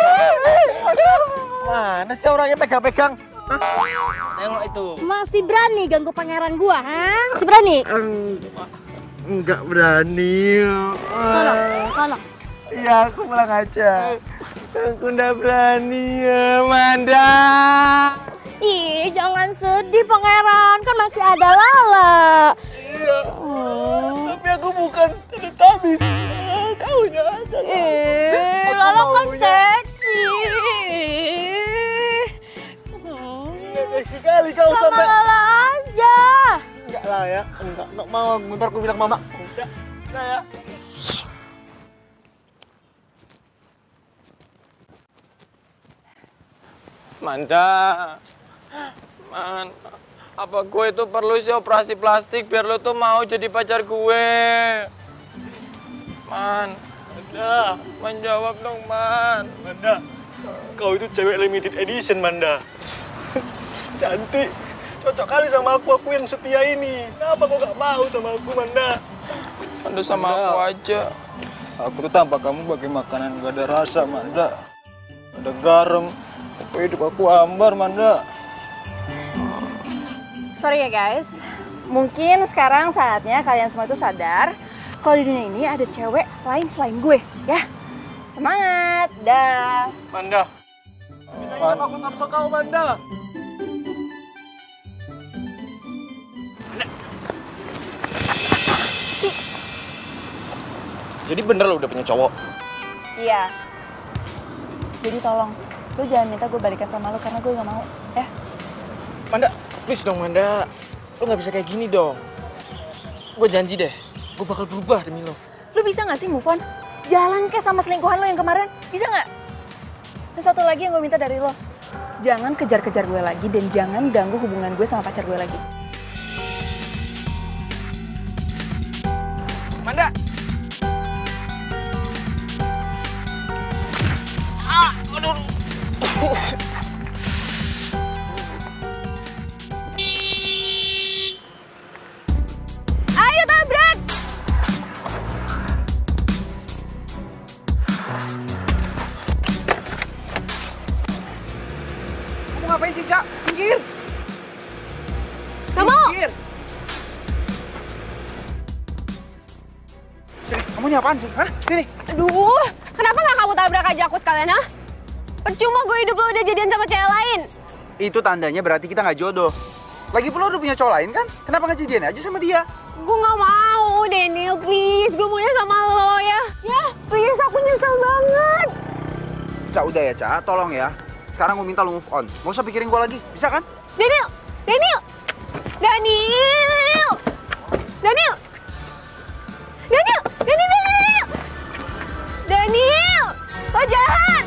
[SPEAKER 1] Mana sih orangnya pegang-pegang?
[SPEAKER 9] Tengok itu.
[SPEAKER 11] Masih berani ganggu pangeran gua, ha? Masih berani?
[SPEAKER 1] Enggak berani.
[SPEAKER 11] Sana.
[SPEAKER 1] Iya, aku pulang aja. Aku enggak berani ya, Manda.
[SPEAKER 11] Ih, jangan sedih pangeran, kan masih ada Lala.
[SPEAKER 9] Iya. Tapi aku bukan Teletubbies. Kau nya ada.
[SPEAKER 11] Lala kan seksi.
[SPEAKER 9] Seksi kali kau
[SPEAKER 11] Sama
[SPEAKER 9] sampai.
[SPEAKER 11] Lala aja.
[SPEAKER 9] Enggak lah ya. Enggak mau. Bentar aku bilang mama. Enggak. Nah ya.
[SPEAKER 1] Manda. Man, apa gue itu perlu sih operasi plastik biar lo tuh mau jadi pacar gue? Man.
[SPEAKER 9] Manda.
[SPEAKER 1] Menjawab dong, Man.
[SPEAKER 9] Manda. Kau itu cewek limited edition, Manda. Cantik. Cocok kali sama aku yang setia ini. Kenapa kau gak mau sama aku, Manda?
[SPEAKER 1] Manda sama aku aja. Aku tuh tanpa kamu bagi makanan gak ada rasa, Manda. Ada garam. Apa hidup aku hambar, Manda.
[SPEAKER 3] Sorry ya guys, mungkin sekarang saatnya kalian semua itu sadar kalau di dunia ini ada cewek lain selain gue, ya. Semangat, dah.
[SPEAKER 1] Manda.
[SPEAKER 9] Aku tanpa kau, Manda.
[SPEAKER 1] Jadi bener lo udah punya cowok?
[SPEAKER 3] Iya. Jadi tolong, lu jangan minta gue balikan sama lu karena gue gak mau, ya.
[SPEAKER 1] Manda, please dong Manda. Lu gak bisa kayak gini dong. Gue janji deh, gue bakal berubah demi lo.
[SPEAKER 3] Lu bisa gak sih move on? Jalan ke sama selingkuhan lo yang kemarin, bisa gak? Dan satu lagi yang gue minta dari lo, jangan kejar-kejar gue lagi dan jangan ganggu hubungan gue sama pacar gue lagi.
[SPEAKER 1] Manda! Aduh.
[SPEAKER 3] Ayo tabrak!
[SPEAKER 1] Kamu ngapain sih, Cak? Minggir!
[SPEAKER 11] Gak mau!
[SPEAKER 1] Minggir! Sini, kamu ini apaan sih? Hah? Sini!
[SPEAKER 11] Aduh, kenapa nggak kamu tabrak aja aku sekalian, ha? Percuma gue hidup lo udah jadian sama cewek lain.
[SPEAKER 4] Itu tandanya berarti kita nggak jodoh. Lagi pula udah punya cowok lain kan? Kenapa nggak jadian aja sama dia?
[SPEAKER 11] Gue nggak mau, Daniel, please. Gue maunya sama lo ya. Ya, please, aku nyesel banget.
[SPEAKER 4] Cak, udah ya, Cak. Tolong ya. Sekarang gue minta lu move on. Nggak usah pikirin gue lagi. Bisa kan?
[SPEAKER 11] Daniel! Daniel! Daniel! Daniel! Daniel! Daniel! Daniel! Daniel! Lo jahat!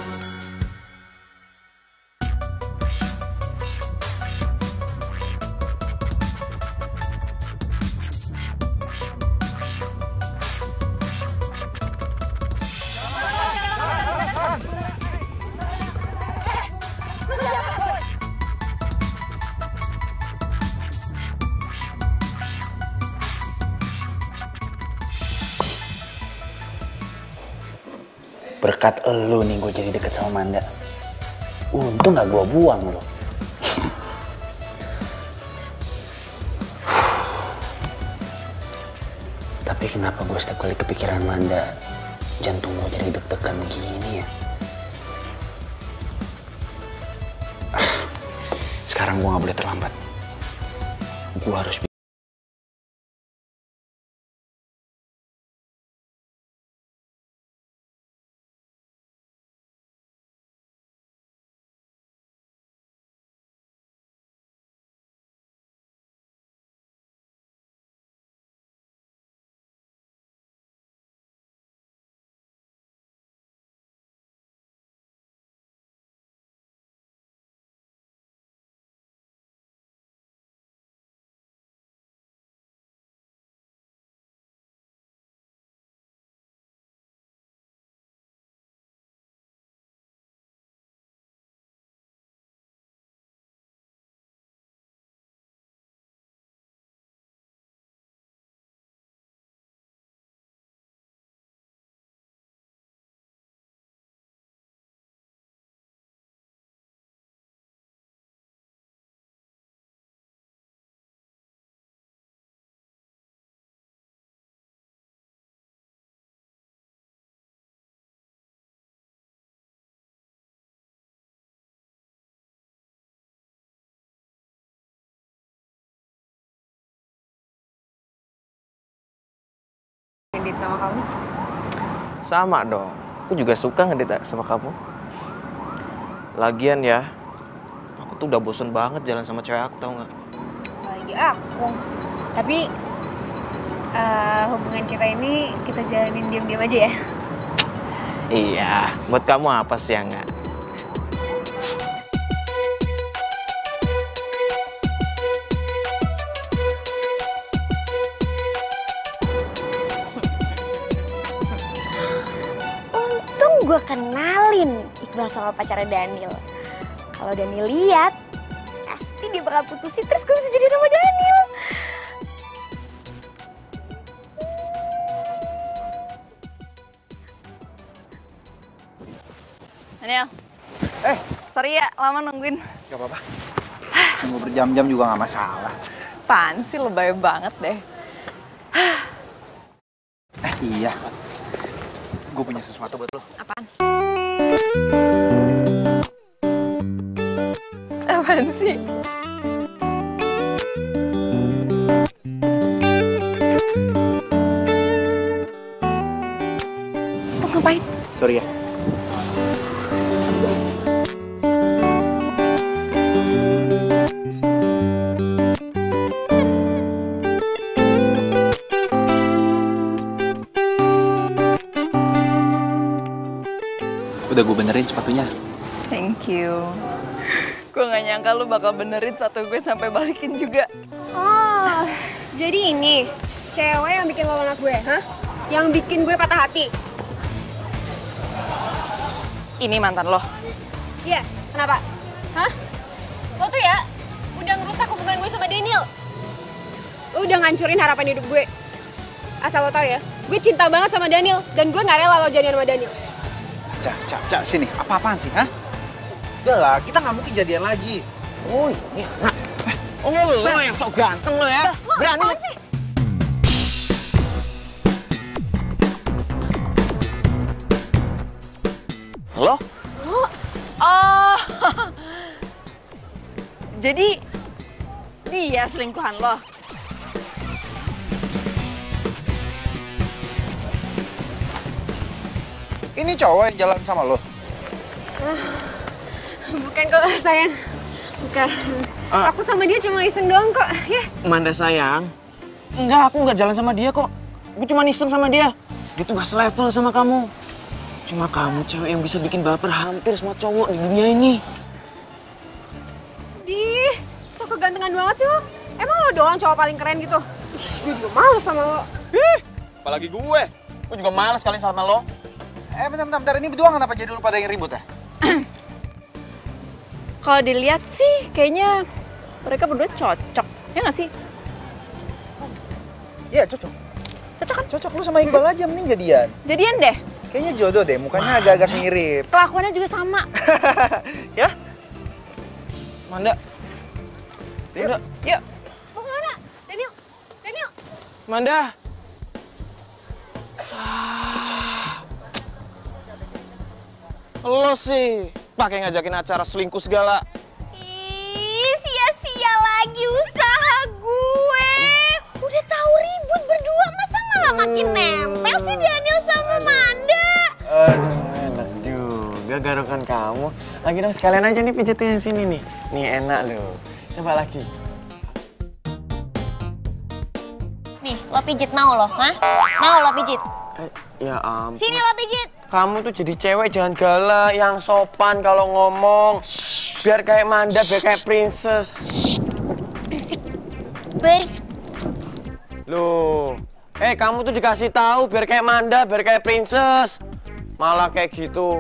[SPEAKER 2] Berkat elu nih gue jadi deket sama Manda. Untung gak gue buang lo. Tapi kenapa gue setiap kali kepikiran Manda, jantung gue jadi deg-degan begini ya? Sekarang gue gak boleh terlambat. Gue harus
[SPEAKER 3] Ngedit sama kamu?
[SPEAKER 1] Sama dong. Aku juga suka ngedit sama kamu. Lagian ya, aku tuh udah bosen banget jalan sama cewek aku, tau nggak?
[SPEAKER 11] Lagi aku. Tapi hubungan kita ini kita jalanin diam-diam aja ya.
[SPEAKER 1] Iya, buat kamu apa sih yang nggak?
[SPEAKER 6] Untung gue kenalin Iqbal sama pacarnya Daniel. Kalau Daniel lihat, pasti dia bakal putusin terus gue bisa jadi sama Daniel.
[SPEAKER 3] Daniel. Sorry ya, lama nungguin.
[SPEAKER 4] Gak apa-apa. Nunggu berjam-jam juga gak masalah.
[SPEAKER 3] Apaan sih, lebay banget deh.
[SPEAKER 4] Iya. Gue punya sesuatu buat lo.
[SPEAKER 3] Apaan? Apaan sih? Mau ngapain?
[SPEAKER 4] Sorry ya. Udah gue benerin sepatunya.
[SPEAKER 3] Thank you. Gue gak nyangka lu bakal benerin sepatu gue sampai balikin juga.
[SPEAKER 11] Oh, jadi ini cewek yang bikin lo nolak gue, hah? Yang bikin gue patah hati.
[SPEAKER 3] Ini mantan lo?
[SPEAKER 11] Iya, kenapa? Hah? Lo tuh ya udah ngerusak hubungan gue sama Daniel. Lo udah ngancurin harapan hidup gue. Asal lo tau ya, gue cinta banget sama Daniel dan gue gak rela lo jadian sama Daniel.
[SPEAKER 4] Cak, sini. Apa-apaan sih, hah?
[SPEAKER 7] Udah lah, kita nggak mungkin jadian lagi. Oh, ini. Nah. Oh, lo yang sok ganteng lo ya. Berani.
[SPEAKER 11] Sih?
[SPEAKER 7] Lo?
[SPEAKER 3] Oh, jadi dia selingkuhan lo?
[SPEAKER 4] Ini cowok yang jalan sama lo?
[SPEAKER 11] Bukan kok, sayang. Bukan. Aku sama dia cuma iseng doang kok, ya.
[SPEAKER 7] Manda sayang. Enggak, aku nggak jalan sama dia kok. Gue cuma iseng sama dia. Dia tuh nggak selevel sama kamu. Cuma kamu cewek yang bisa bikin baper hampir semua cowok di dunia ini.
[SPEAKER 11] Dih, kok kegantengan banget sih lo? Emang lo doang cowok paling keren gitu? Gue juga malu sama lo.
[SPEAKER 7] Apalagi gue. Gue juga males kali sama lo.
[SPEAKER 4] Bentar. Ini berdua kenapa jadi lu pada yang ribut ya?
[SPEAKER 3] Kalau dilihat sih, kayaknya mereka berdua cocok. Ya nggak sih?
[SPEAKER 4] Iya, cocok.
[SPEAKER 3] Cocok kan?
[SPEAKER 4] Cocok, lu sama Iqbal aja mending jadian.
[SPEAKER 3] Jadian deh.
[SPEAKER 4] Kayaknya jodoh deh, mukanya agak-agak mirip.
[SPEAKER 3] Kelakuannya juga sama.
[SPEAKER 7] Ya? Manda.
[SPEAKER 4] Yuk.
[SPEAKER 3] Yuk.
[SPEAKER 11] Mau kemana? Daniel!
[SPEAKER 7] Manda. Lo sih pakai ngajakin acara selingkuh segala.
[SPEAKER 11] Ih, sia-sia lagi usaha gue. Udah tahu ribut berdua, masa malah makin nempel sih Daniel sama Manda?
[SPEAKER 7] Aduh, enak juga garukan kamu. Lagi dong sekalian aja nih pijetin yang sini nih. Nih enak loh. Coba lagi.
[SPEAKER 6] Nih, lo pijit mau lo, hah? Mau lo pijit?
[SPEAKER 7] Ya ampun.
[SPEAKER 6] Sini lo pijit.
[SPEAKER 7] Kamu tuh jadi cewek jangan galak, yang sopan kalau ngomong. Biar kayak Manda, biar kayak princess.
[SPEAKER 6] Berisik.
[SPEAKER 7] Loh, kamu tuh dikasih tahu biar kayak Manda, biar kayak princess. Malah kayak gitu.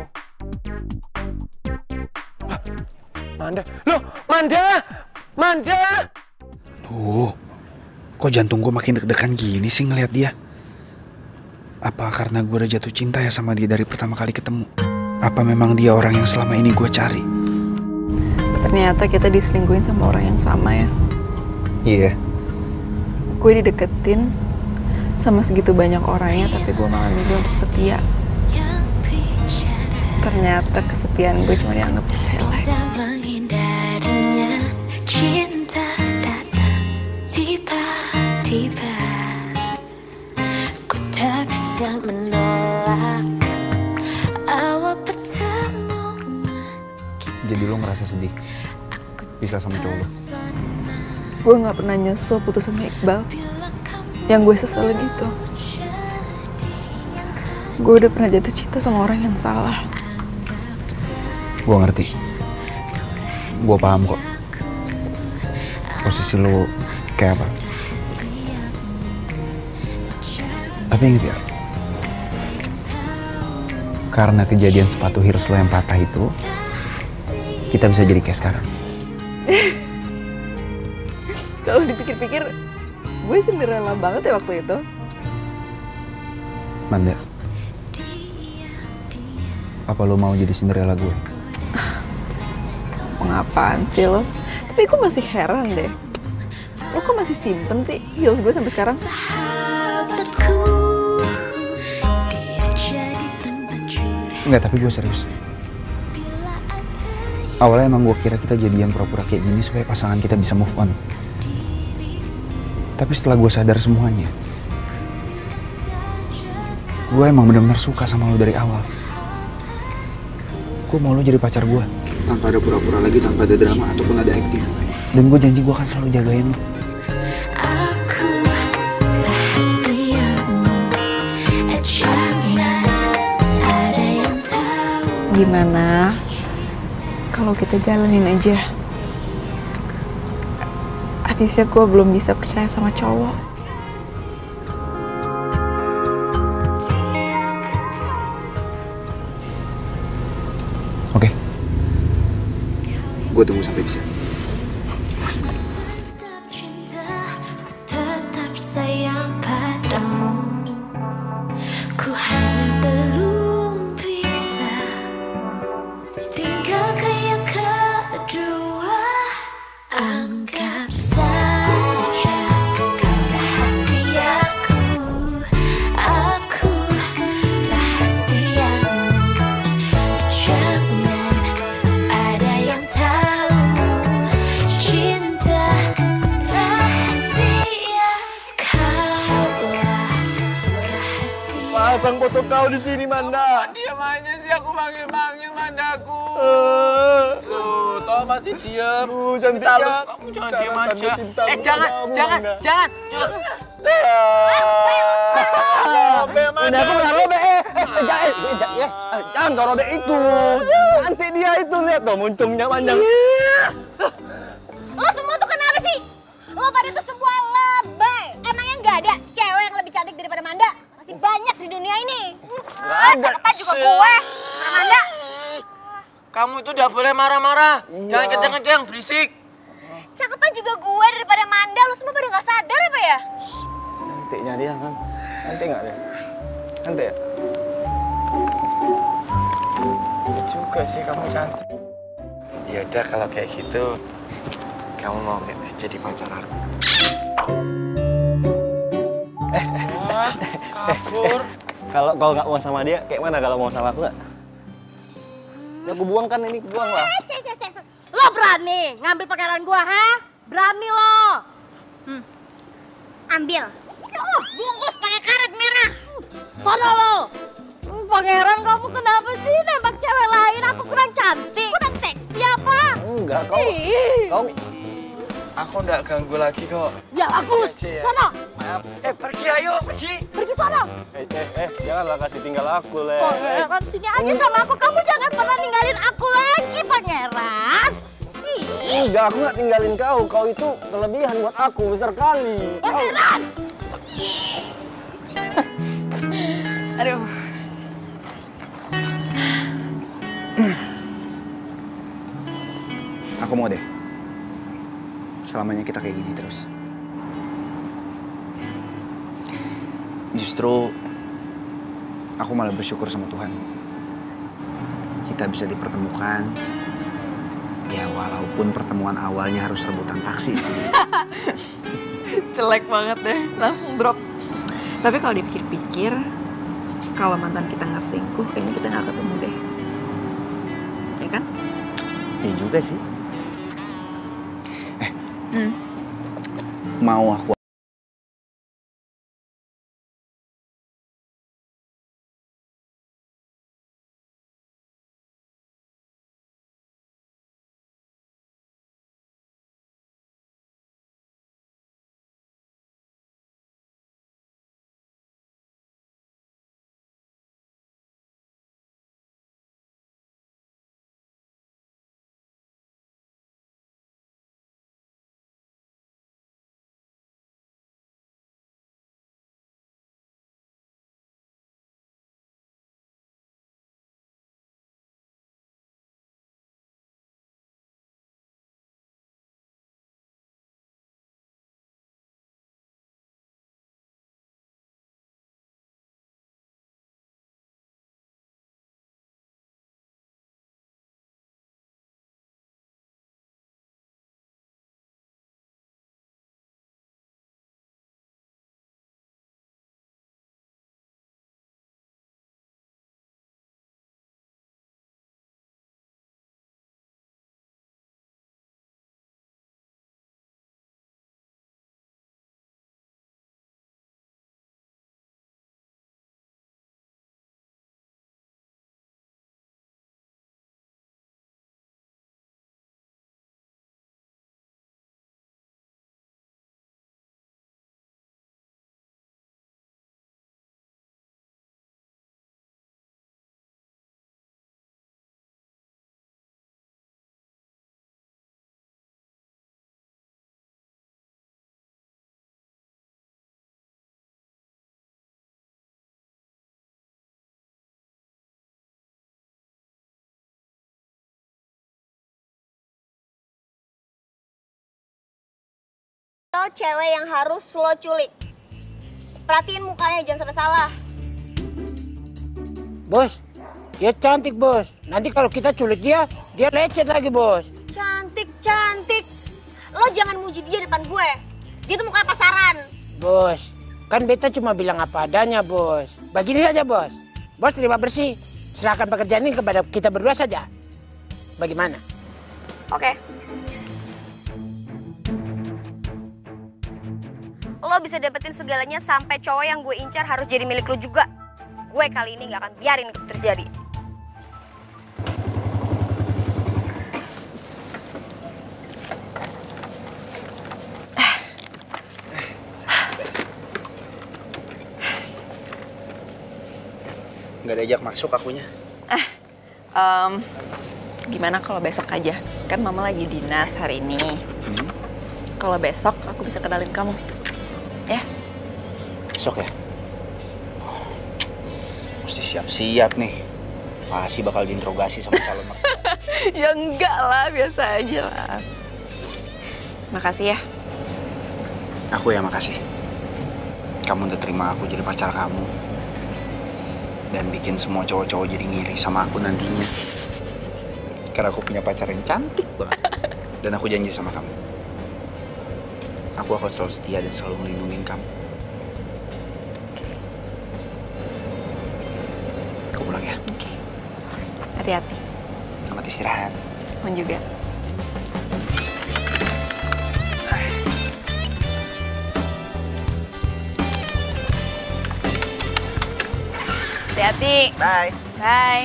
[SPEAKER 7] Manda, loh, Manda.
[SPEAKER 2] Duh, kok jantung gue makin deg-degan gini sih ngeliat dia? Apa karena gue udah jatuh cinta ya sama dia dari pertama kali ketemu? Apa memang dia orang yang selama ini gue cari?
[SPEAKER 3] Ternyata kita diselingkuhin sama orang yang sama ya.
[SPEAKER 2] Iya.
[SPEAKER 3] Gue dideketin sama segitu banyak orangnya, tapi gue malah milih untuk setia. Ternyata kesepian gue cuma dianggap sepele.
[SPEAKER 10] Bisa menghindarinya, cinta datang tiba-tiba. Ku tak bisa menolak awal pertemuan.
[SPEAKER 2] Jadi lo ngerasa sedih bisa sama cowok lo?
[SPEAKER 3] Gue gak pernah nyesel putus sama Iqbal. Yang gue seselin itu, gue udah pernah jatuh cinta sama orang yang salah.
[SPEAKER 2] Gue ngerti. Gue paham kok. Posisi lo kayak apa. Tapi inget ya, karena kejadian sepatu Heroes lo yang patah itu, kita bisa jadi kayak sekarang.
[SPEAKER 3] Kalau dipikir-pikir, gue Cinderella banget ya waktu itu.
[SPEAKER 2] Manda, Apa lo mau jadi Cinderella gue?
[SPEAKER 3] Ngapaan sih lo? Tapi gue masih heran deh. Lo kok masih simpen sih heels gue sampai sekarang?
[SPEAKER 2] Enggak, tapi gue serius. Awalnya emang gue kira kita jadian pura-pura kayak gini supaya pasangan kita bisa move on. Tapi setelah gue sadar semuanya, gue emang benar-benar suka sama lo dari awal. Gue mau lo jadi pacar gue. Tanpa ada pura-pura lagi, tanpa ada drama ataupun ada acting. Dan gue janji gue akan selalu jagain lo.
[SPEAKER 3] Gimana kalau kita jalanin aja? Habisnya gue belum bisa percaya sama cowok.
[SPEAKER 2] Oke. Gue tunggu sampai bisa.
[SPEAKER 10] Tetap sayang padamu. Ku hanya belum bisa tinggal kayak kedua. Anggap saja kau rahasiaku. Aku rahasiamu. Jangan ada yang tahu. Cinta rahasia. Kaulah rahasia.
[SPEAKER 7] Pasang foto kau di sini, Manda.
[SPEAKER 9] Diam aja sih, aku manggil-manggil Mandaku. Tuh, toh masih diam.
[SPEAKER 7] Cantik
[SPEAKER 9] Kita
[SPEAKER 7] kan?
[SPEAKER 9] kamu jangan diam aja.
[SPEAKER 7] Cintamu
[SPEAKER 9] Jangan.
[SPEAKER 7] Manda, aku nggak robek. Jangan kau robek itu. Cantik dia itu, lihat dong muncungnya panjang.
[SPEAKER 11] Lo semua tuh kenapa sih? Lo pada tuh semua lebay. Emangnya nggak ada cewek yang lebih cantik daripada Manda? Masih banyak di dunia ini.
[SPEAKER 7] Nggak ada.
[SPEAKER 11] Cakepan juga gue. Manda.
[SPEAKER 9] Kamu itu udah boleh marah-marah. Jangan kenceng-kenceng, berisik.
[SPEAKER 11] Cakepan juga gue daripada Manda. Lo semua pada nggak sadar apa ya?
[SPEAKER 7] Cantiknya dia kan. Cantik nggak dia? Cantik ya? Juga sih kamu cantik.
[SPEAKER 1] Ya udah kalau kayak gitu, kamu mau nggak jadi pacar aku?
[SPEAKER 9] Wah, kabur.
[SPEAKER 7] Kalau kau nggak mau sama dia, kayak mana kalau mau sama aku nggak? Ya aku buang kan ini, buang lah.
[SPEAKER 11] Lo berani ngambil pangeran gua, ha? Berani lo. Ambil. Bungkus pakai karet merah. Sono lo. Pangeran, kamu kenapa sih nembak cewek lain? Aku kurang cantik, kurang seksi apa?
[SPEAKER 7] Enggak, kau.
[SPEAKER 1] Aku nggak ganggu lagi kok.
[SPEAKER 11] Ya bagus. Sono.
[SPEAKER 1] Pergi ayo, pergi.
[SPEAKER 11] Pergi sono.
[SPEAKER 7] Janganlah kasih tinggal aku, Le.
[SPEAKER 11] Pangeran, sini aja sama aku. Kamu jangan pernah ninggalin aku lagi, Pangeran.
[SPEAKER 7] Enggak, aku nggak tinggalin kau. Kau itu kelebihan buat aku, besar kali.
[SPEAKER 11] Pangeran.
[SPEAKER 3] Aduh.
[SPEAKER 2] Aku mau deh. Selamanya kita kayak gini terus. Justru aku malah bersyukur sama Tuhan. Kita bisa dipertemukan. Ya walaupun pertemuan awalnya harus rebutan taksi sih.
[SPEAKER 3] Jelek banget deh, langsung drop. Tapi kalau dipikir-pikir, kalau mantan kita nggak selingkuh, kayaknya kita nggak ketemu deh. Ya kan?
[SPEAKER 2] Iya juga sih. Mau aku
[SPEAKER 12] lo cewek yang harus lo culik. Perhatiin mukanya, jangan sampai salah.
[SPEAKER 13] Bos, dia cantik bos. Nanti kalau kita culik dia lecet lagi bos.
[SPEAKER 12] Cantik. Lo jangan muji dia depan gue. Dia tuh mukanya pasaran.
[SPEAKER 13] Bos, kan beta cuma bilang apa adanya bos. Begini saja bos. Bos terima bersih. Serahkan pekerjaan ini kepada kita berdua saja. Bagaimana?
[SPEAKER 12] Oke. Lo bisa dapetin segalanya sampai cowok yang gue incar harus jadi milik lo juga. Gue kali ini gak akan biarin itu terjadi.
[SPEAKER 4] Nggak diajak masuk akunya.
[SPEAKER 3] Gimana kalau besok aja? Kan mama lagi dinas hari ini. Kalau besok aku bisa kenalin kamu. Ya?
[SPEAKER 4] Besok ya? Mesti siap-siap nih. Pasti bakal diinterogasi sama calon mertua.
[SPEAKER 3] Ya enggak lah, biasa aja lah. Makasih ya.
[SPEAKER 4] Aku ya makasih. Kamu udah terima aku jadi pacar kamu. Dan bikin semua cowok-cowok jadi ngiri sama aku nantinya. Karena aku punya pacar yang cantik banget. Dan aku janji sama kamu. Aku akan selalu setia dan selalu melindungi kamu. Aku pulang ya.
[SPEAKER 3] Oke. Hati-hati.
[SPEAKER 4] Selamat istirahat.
[SPEAKER 3] Mau juga. Hati-hati.
[SPEAKER 4] Bye.
[SPEAKER 3] Bye.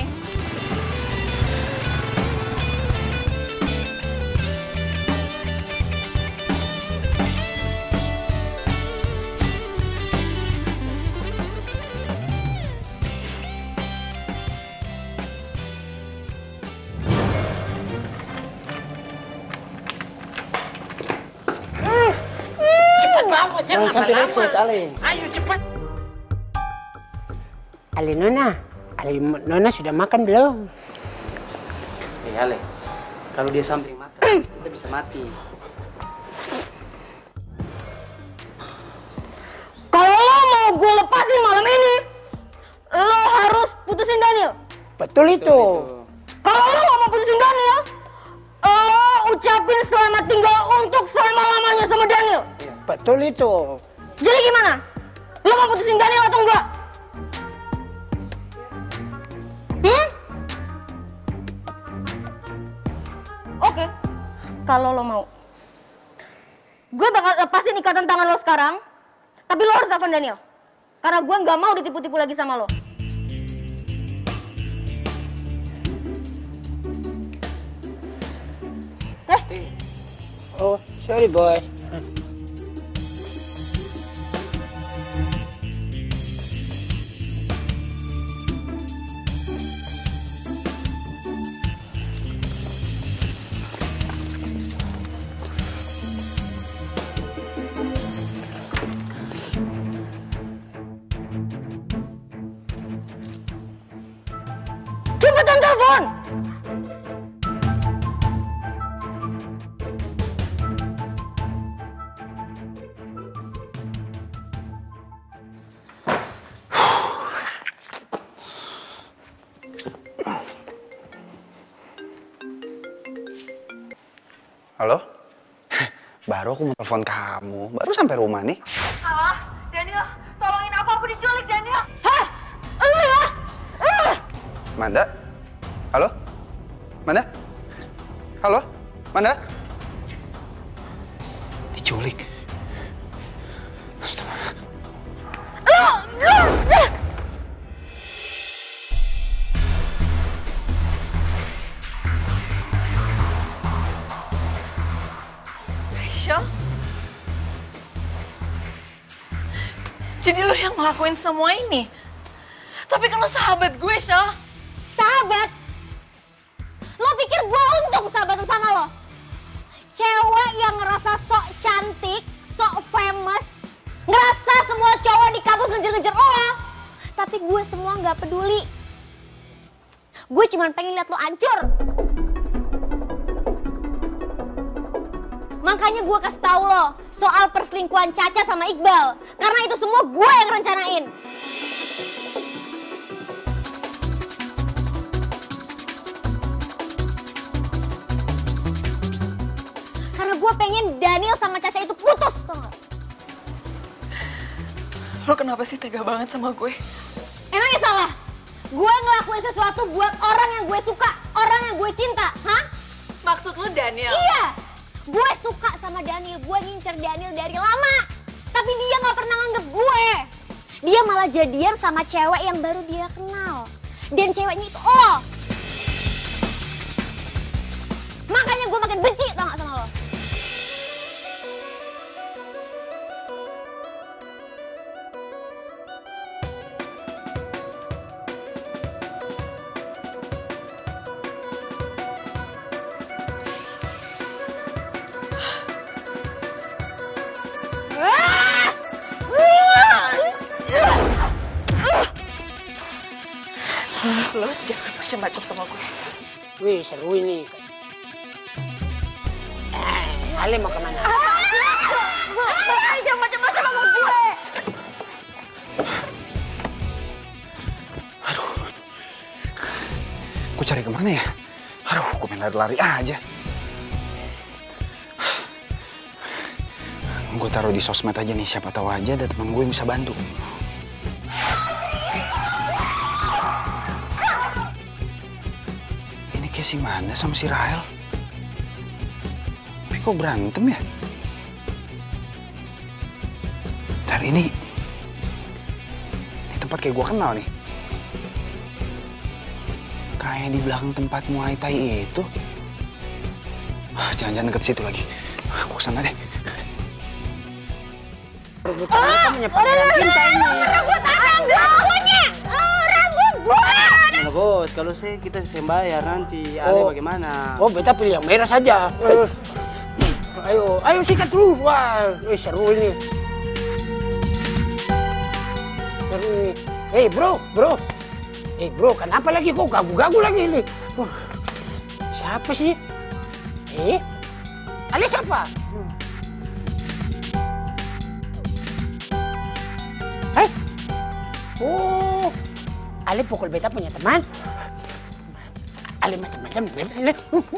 [SPEAKER 13] Jangan sampai lecet, Ale.
[SPEAKER 1] Ayo cepat.
[SPEAKER 13] Ale Nona sudah makan belum?
[SPEAKER 9] Ale, kalau dia sampai makan, kita bisa mati.
[SPEAKER 6] Kalau lo mau gue lepasin malam ini, lo harus putusin Daniel.
[SPEAKER 13] Betul itu.
[SPEAKER 6] Kalau lo gak mau putusin Daniel, lo ucapin selamat tinggal untuk selama-lamanya sama Daniel.
[SPEAKER 13] Betul itu.
[SPEAKER 6] Jadi gimana? Lo mau putusin Daniel atau enggak? Oke, kalau lo mau. Gue bakal lepasin ikatan tangan lo sekarang, tapi lo harus telepon Daniel. Karena gue nggak mau ditipu-tipu lagi sama lo.
[SPEAKER 13] Oh, sorry boy.
[SPEAKER 6] Cepetan telepon!
[SPEAKER 4] Halo? Baru aku mau telepon kamu. Baru sampai rumah nih.
[SPEAKER 6] Halo, Daniel, tolongin aku diculik, Daniel. Hah? Lu ya?
[SPEAKER 4] Manda? Halo? Manda? Halo? Manda? Diculik. Astaga.
[SPEAKER 3] Risha? Jadi lo yang ngelakuin semua ini? Tapi kan lo sahabat gue, Syah.
[SPEAKER 6] Sahabat? Lo pikir gue untung sahabatan sama lo? Cewek yang ngerasa sok cantik, sok famous, ngerasa semua cowok di kampus ngejar-ngejar lo. Tapi gue semua gak peduli. Gue cuma pengen lihat lo hancur. Makanya gue kasih tahu lo,
[SPEAKER 12] soal perselingkuhan Caca sama Iqbal. Karena itu semua gue yang rencanain. Karena gue pengen Daniel sama Caca itu putus, tau gak?
[SPEAKER 3] Lo kenapa sih tega banget sama gue?
[SPEAKER 12] Emangnya salah? Gue ngelakuin sesuatu buat orang yang gue suka, orang yang gue cinta, hah?
[SPEAKER 3] Maksud lo Daniel?
[SPEAKER 12] Iya! Gue suka sama Daniel, gue ngincer Daniel dari lama. Tapi dia gak pernah nganggep gue. Dia malah jadian sama cewek yang baru dia kenal. Dan ceweknya itu lo. Makanya gue makin benci tau gak sama lo.
[SPEAKER 3] Lo jangan macam-macam sama gue.
[SPEAKER 13] Wih, seru ini. Ale mau kemana?
[SPEAKER 12] Jangan macam-macam sama gue.
[SPEAKER 2] Aduh. Gue cari kemana ya? Aduh, gue main lari-lari aja. Gue taruh di sosmed aja nih, siapa tahu aja ada teman gue yang bisa bantu. Ini kayak si Manda sama si Rahel. Tapi kok berantem ya? Ntar ini tempat kayak gue kenal nih. Kayak di belakang tempat Muay Thai itu. Jangan-jangan deket situ lagi. Gue kesana deh.
[SPEAKER 13] Rebutan kita punya panggilan cinta ini.
[SPEAKER 12] Rambut rambutnya, rambut gue.
[SPEAKER 9] Nah, bos, kalau kita bayar nanti, Ale bagaimana?
[SPEAKER 13] Oh, beta pilih yang merah saja. Ayo sikat dulu. Wah, seru ini. Seru ini. Bro. Bro, kenapa lagi kok gagu-gagu lagi ini? Siapa sih? Ale siapa? Oh, Ale pukul beta punya teman. Ale macam-macam beta.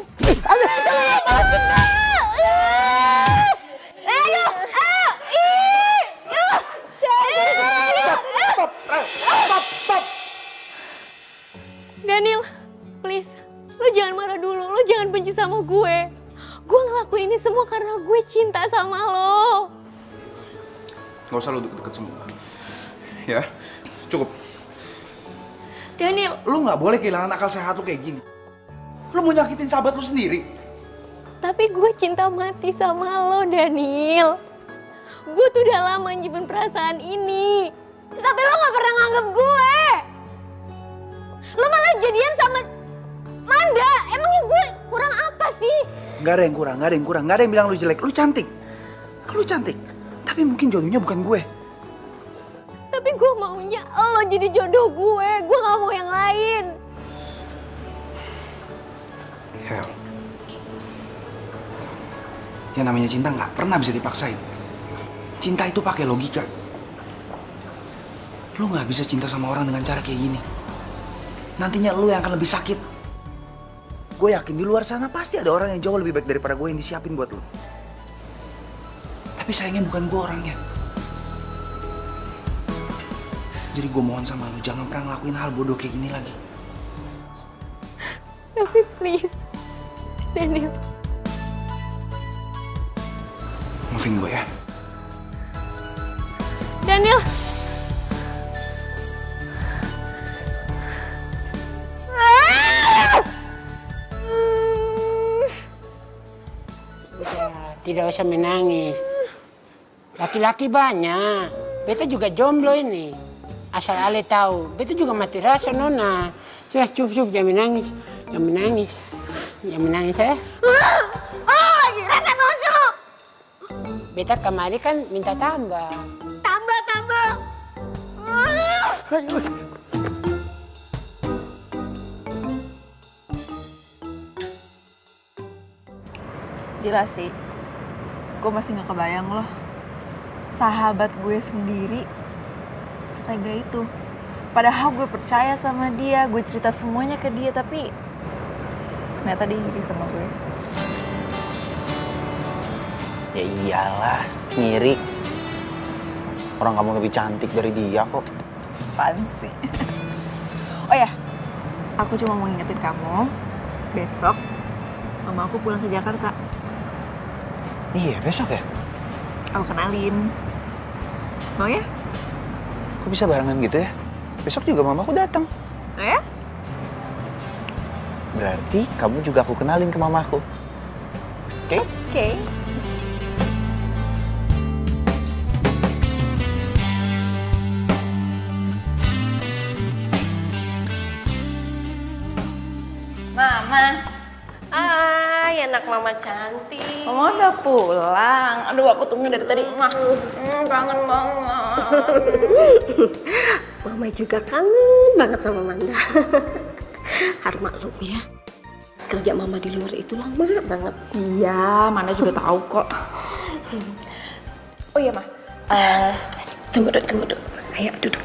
[SPEAKER 6] Stop. Daniel, please, lo jangan marah dulu, lo jangan benci sama gue. Gue ngelakuin ini semua karena gue cinta sama lo.
[SPEAKER 2] Gak usah lo deket-deket sama gue. Ya, cukup.
[SPEAKER 6] Daniel.
[SPEAKER 2] Lo gak boleh kehilangan akal sehat lo kayak gini. Lo mau nyakitin sahabat lo sendiri.
[SPEAKER 6] Tapi gue cinta mati sama lo, Daniel. Gue tuh udah lama nyimpen perasaan ini.
[SPEAKER 12] Tapi lo gak pernah nganggep gue. Lo malah jadian sama Manda. Emangnya gue kurang apa sih?
[SPEAKER 2] Gak ada yang kurang, gak ada yang bilang lu jelek. Lu cantik. Lu cantik. Tapi mungkin jodohnya bukan gue.
[SPEAKER 6] Tapi gue maunya lo jadi jodoh gue. Gue gak mau yang lain.
[SPEAKER 2] Hel. Yang namanya cinta gak pernah bisa dipaksain. Cinta itu pakai logika. Lu gak bisa cinta sama orang dengan cara kayak gini. Nantinya lu yang akan lebih sakit. Gue yakin di luar sana pasti ada orang yang jauh lebih baik daripada gue yang disiapin buat lu. Tapi sayangnya bukan gue orangnya. Jadi gue mohon sama lu, jangan pernah ngelakuin hal bodoh kayak gini lagi.
[SPEAKER 6] Tapi please, Daniel.
[SPEAKER 2] Maafin gue ya.
[SPEAKER 6] Daniel.
[SPEAKER 13] Tidak usah menangis. Laki-laki banyak. Beta juga jomblo ini. Asal Ale tahu. Beta juga mati rasa, Nona. Cup, jangan menangis. Jangan menangis ya.
[SPEAKER 12] Lagi rasa nonjol.
[SPEAKER 13] Beta kemarin kan minta tambah.
[SPEAKER 12] Tambah.
[SPEAKER 3] Gila sih. Gue masih gak kebayang loh. Sahabat gue sendiri setega itu. Padahal gue percaya sama dia, gue cerita semuanya ke dia, tapi ternyata dia ngiri sama gue.
[SPEAKER 4] Ya iyalah, ngiri. Orang kamu lebih cantik dari dia kok.
[SPEAKER 3] Apaan sih? Oh ya, aku cuma mau ngingetin kamu, besok mama aku pulang ke Jakarta.
[SPEAKER 4] Iya, besok ya?
[SPEAKER 3] Aku kenalin. Mau ya?
[SPEAKER 4] Kok bisa barengan gitu ya? Besok juga mamaku datang.
[SPEAKER 3] Oh ya?
[SPEAKER 4] Berarti kamu juga aku kenalin ke mamaku. Oke?
[SPEAKER 3] Oke. Mama.
[SPEAKER 14] Ay, anak mama cantik.
[SPEAKER 3] Mama udah pulang. Aduh, aku tunggu dari tadi. Kangen banget.
[SPEAKER 14] Mama juga kangen banget sama Manda. Harus maklum ya. Kerja mama di luar itu lama banget.
[SPEAKER 3] Iya, Manda juga tahu kok. Oh iya, Ma.
[SPEAKER 14] Tunggu dulu. Ayo duduk.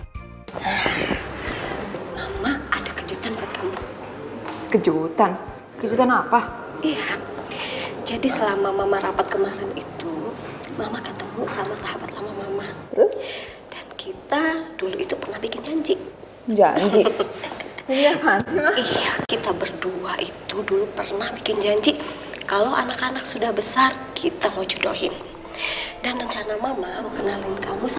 [SPEAKER 14] Mama ada kejutan buat kamu.
[SPEAKER 3] Kejutan? Kejutan apa?
[SPEAKER 14] Iya. Jadi selama mama rapat kemarin itu, mama ketemu sama sahabat lama mama.
[SPEAKER 3] Terus?
[SPEAKER 14] Dan kita dulu itu pernah bikin janji.
[SPEAKER 3] Janji? Iya apaan sih, Ma?
[SPEAKER 14] Iya, kita berdua itu dulu pernah bikin janji kalau anak-anak sudah besar kita mau jodohin. Dan rencana mama mau kenalin kamu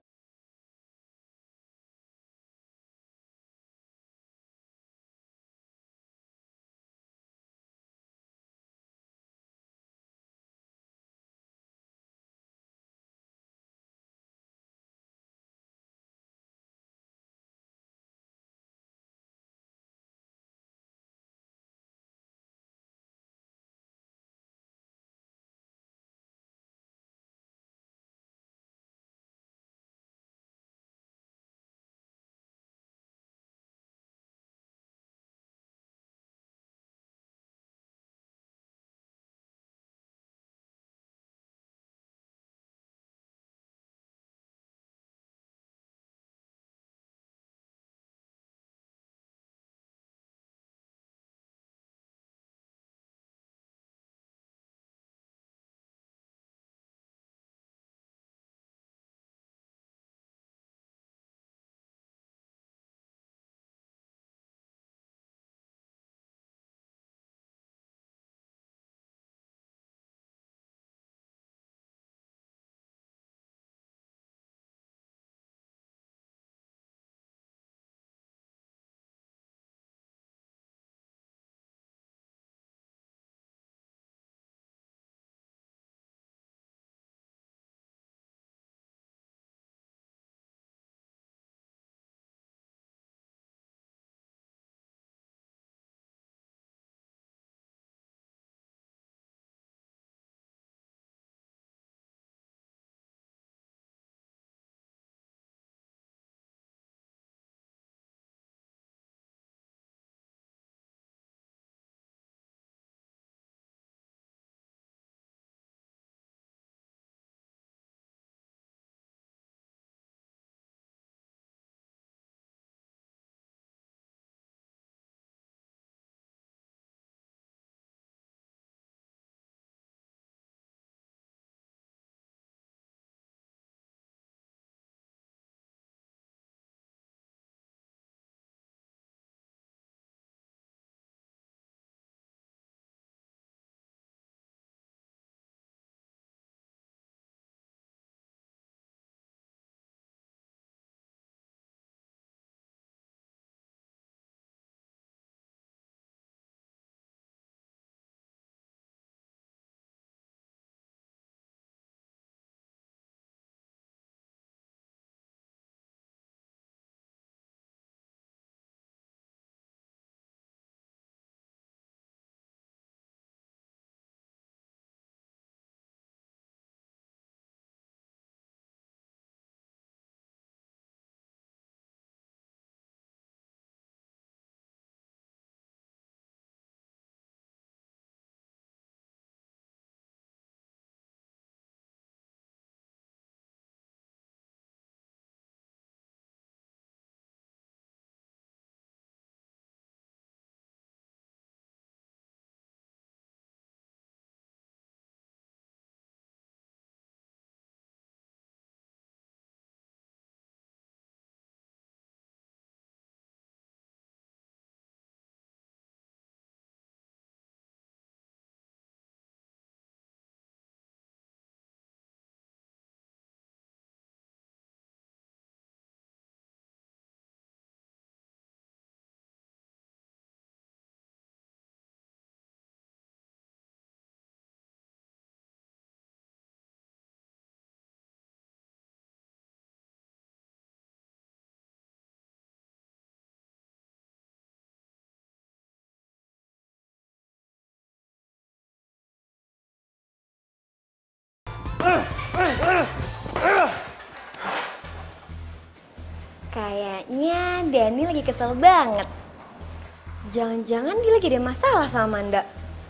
[SPEAKER 6] Kayaknya Dani lagi kesel banget. Jangan-jangan dia lagi ada masalah sama Manda.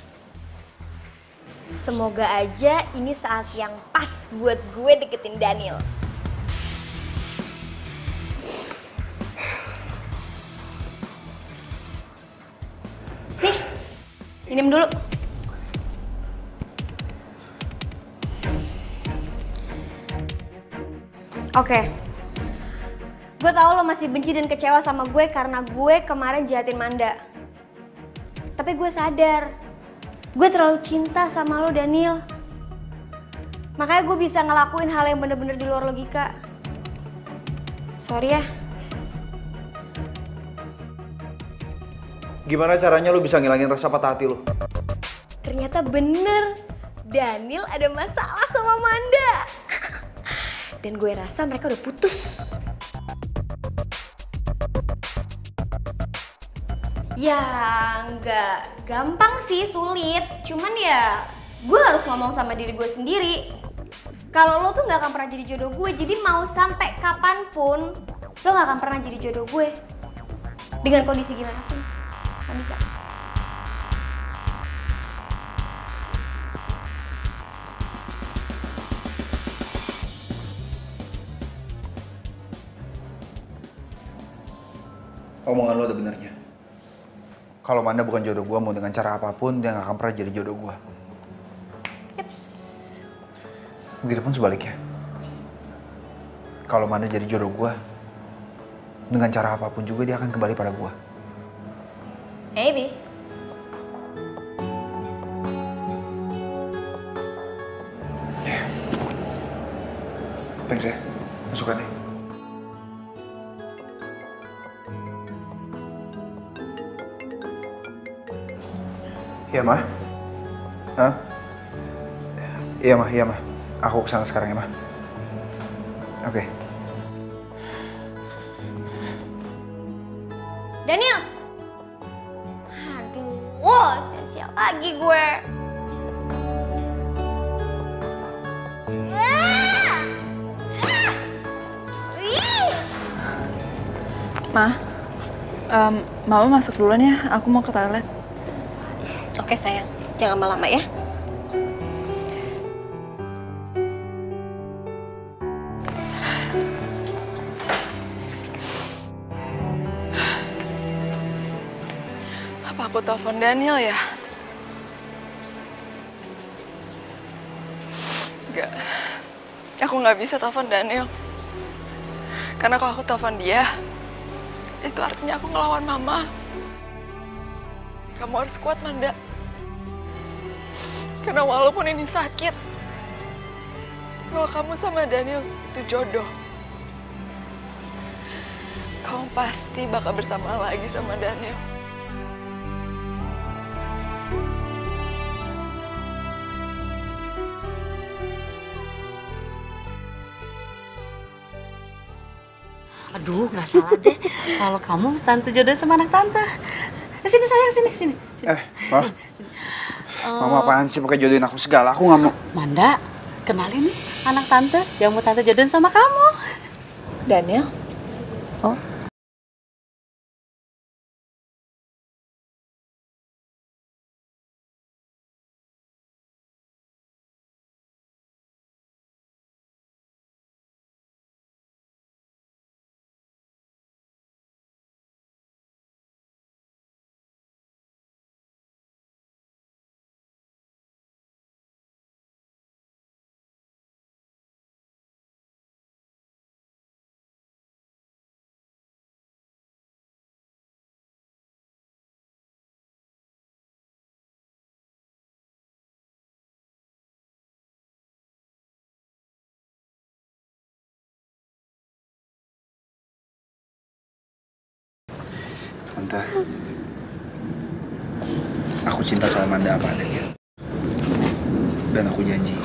[SPEAKER 6] Semoga aja ini saat yang pas buat gue deketin Daniel. Nih, minum dulu. Oke. Gue tahu lo masih benci dan kecewa sama gue karena gue kemarin jahatin Manda. Tapi gue sadar, gue terlalu cinta sama lo, Daniel. Makanya gue bisa ngelakuin hal yang bener-bener di luar logika. Sorry ya.
[SPEAKER 8] Gimana caranya lu bisa ngilangin rasa patah hati lu?
[SPEAKER 6] Ternyata bener, Daniel ada masalah sama Manda. Dan gue rasa mereka udah putus. Ya nggak gampang sih, sulit. Cuman ya gue harus ngomong sama diri gue sendiri. Kalau lo tuh nggak akan pernah jadi jodoh gue, jadi mau sampai kapanpun lo nggak akan pernah jadi jodoh gue. Dengan kondisi gimana pun, nggak bisa.
[SPEAKER 2] Omongan lo ada benernya. Kalau Manda bukan jodoh gue, mau dengan cara apapun dia gak akan pernah jadi jodoh gue.
[SPEAKER 6] Yeps.
[SPEAKER 2] Begitupun sebaliknya. Kalau Manda jadi jodoh gue, dengan cara apapun juga dia akan kembali pada gue.
[SPEAKER 6] Maybe.
[SPEAKER 2] Thanks ya, masukan deh. Iya, Ma. Hah? Iya, Ma. Iya, Ma. Aku kesana sekarang ya, Ma. Oke.
[SPEAKER 6] Daniel! Aduh, sia-sia lagi gue.
[SPEAKER 3] Ma, Mama masuk duluan ya, aku mau ke toilet.
[SPEAKER 14] Oke sayang, jangan lama-lama ya.
[SPEAKER 3] Apa aku telepon Daniel ya? Enggak, aku nggak bisa telepon Daniel. Karena kalau aku telepon dia, itu artinya aku ngelawan Mama. Kamu harus kuat, Manda. Karena walaupun ini sakit, kalau kamu sama Daniel itu jodoh, kamu pasti bakal bersama lagi sama Daniel.
[SPEAKER 15] Aduh, nggak salah deh kalau kamu tante jodoh sama anak tante. Sini sayang, sini.
[SPEAKER 2] Ma. Mama apaan sih pakai jodohin aku segala? Aku nggak mau.
[SPEAKER 15] Manda, kenalin nih anak tante yang mau tante jodohin sama kamu.
[SPEAKER 3] Daniel? Oh.
[SPEAKER 2] Tante, aku cinta sama Manda apa adanya. Dan aku janji,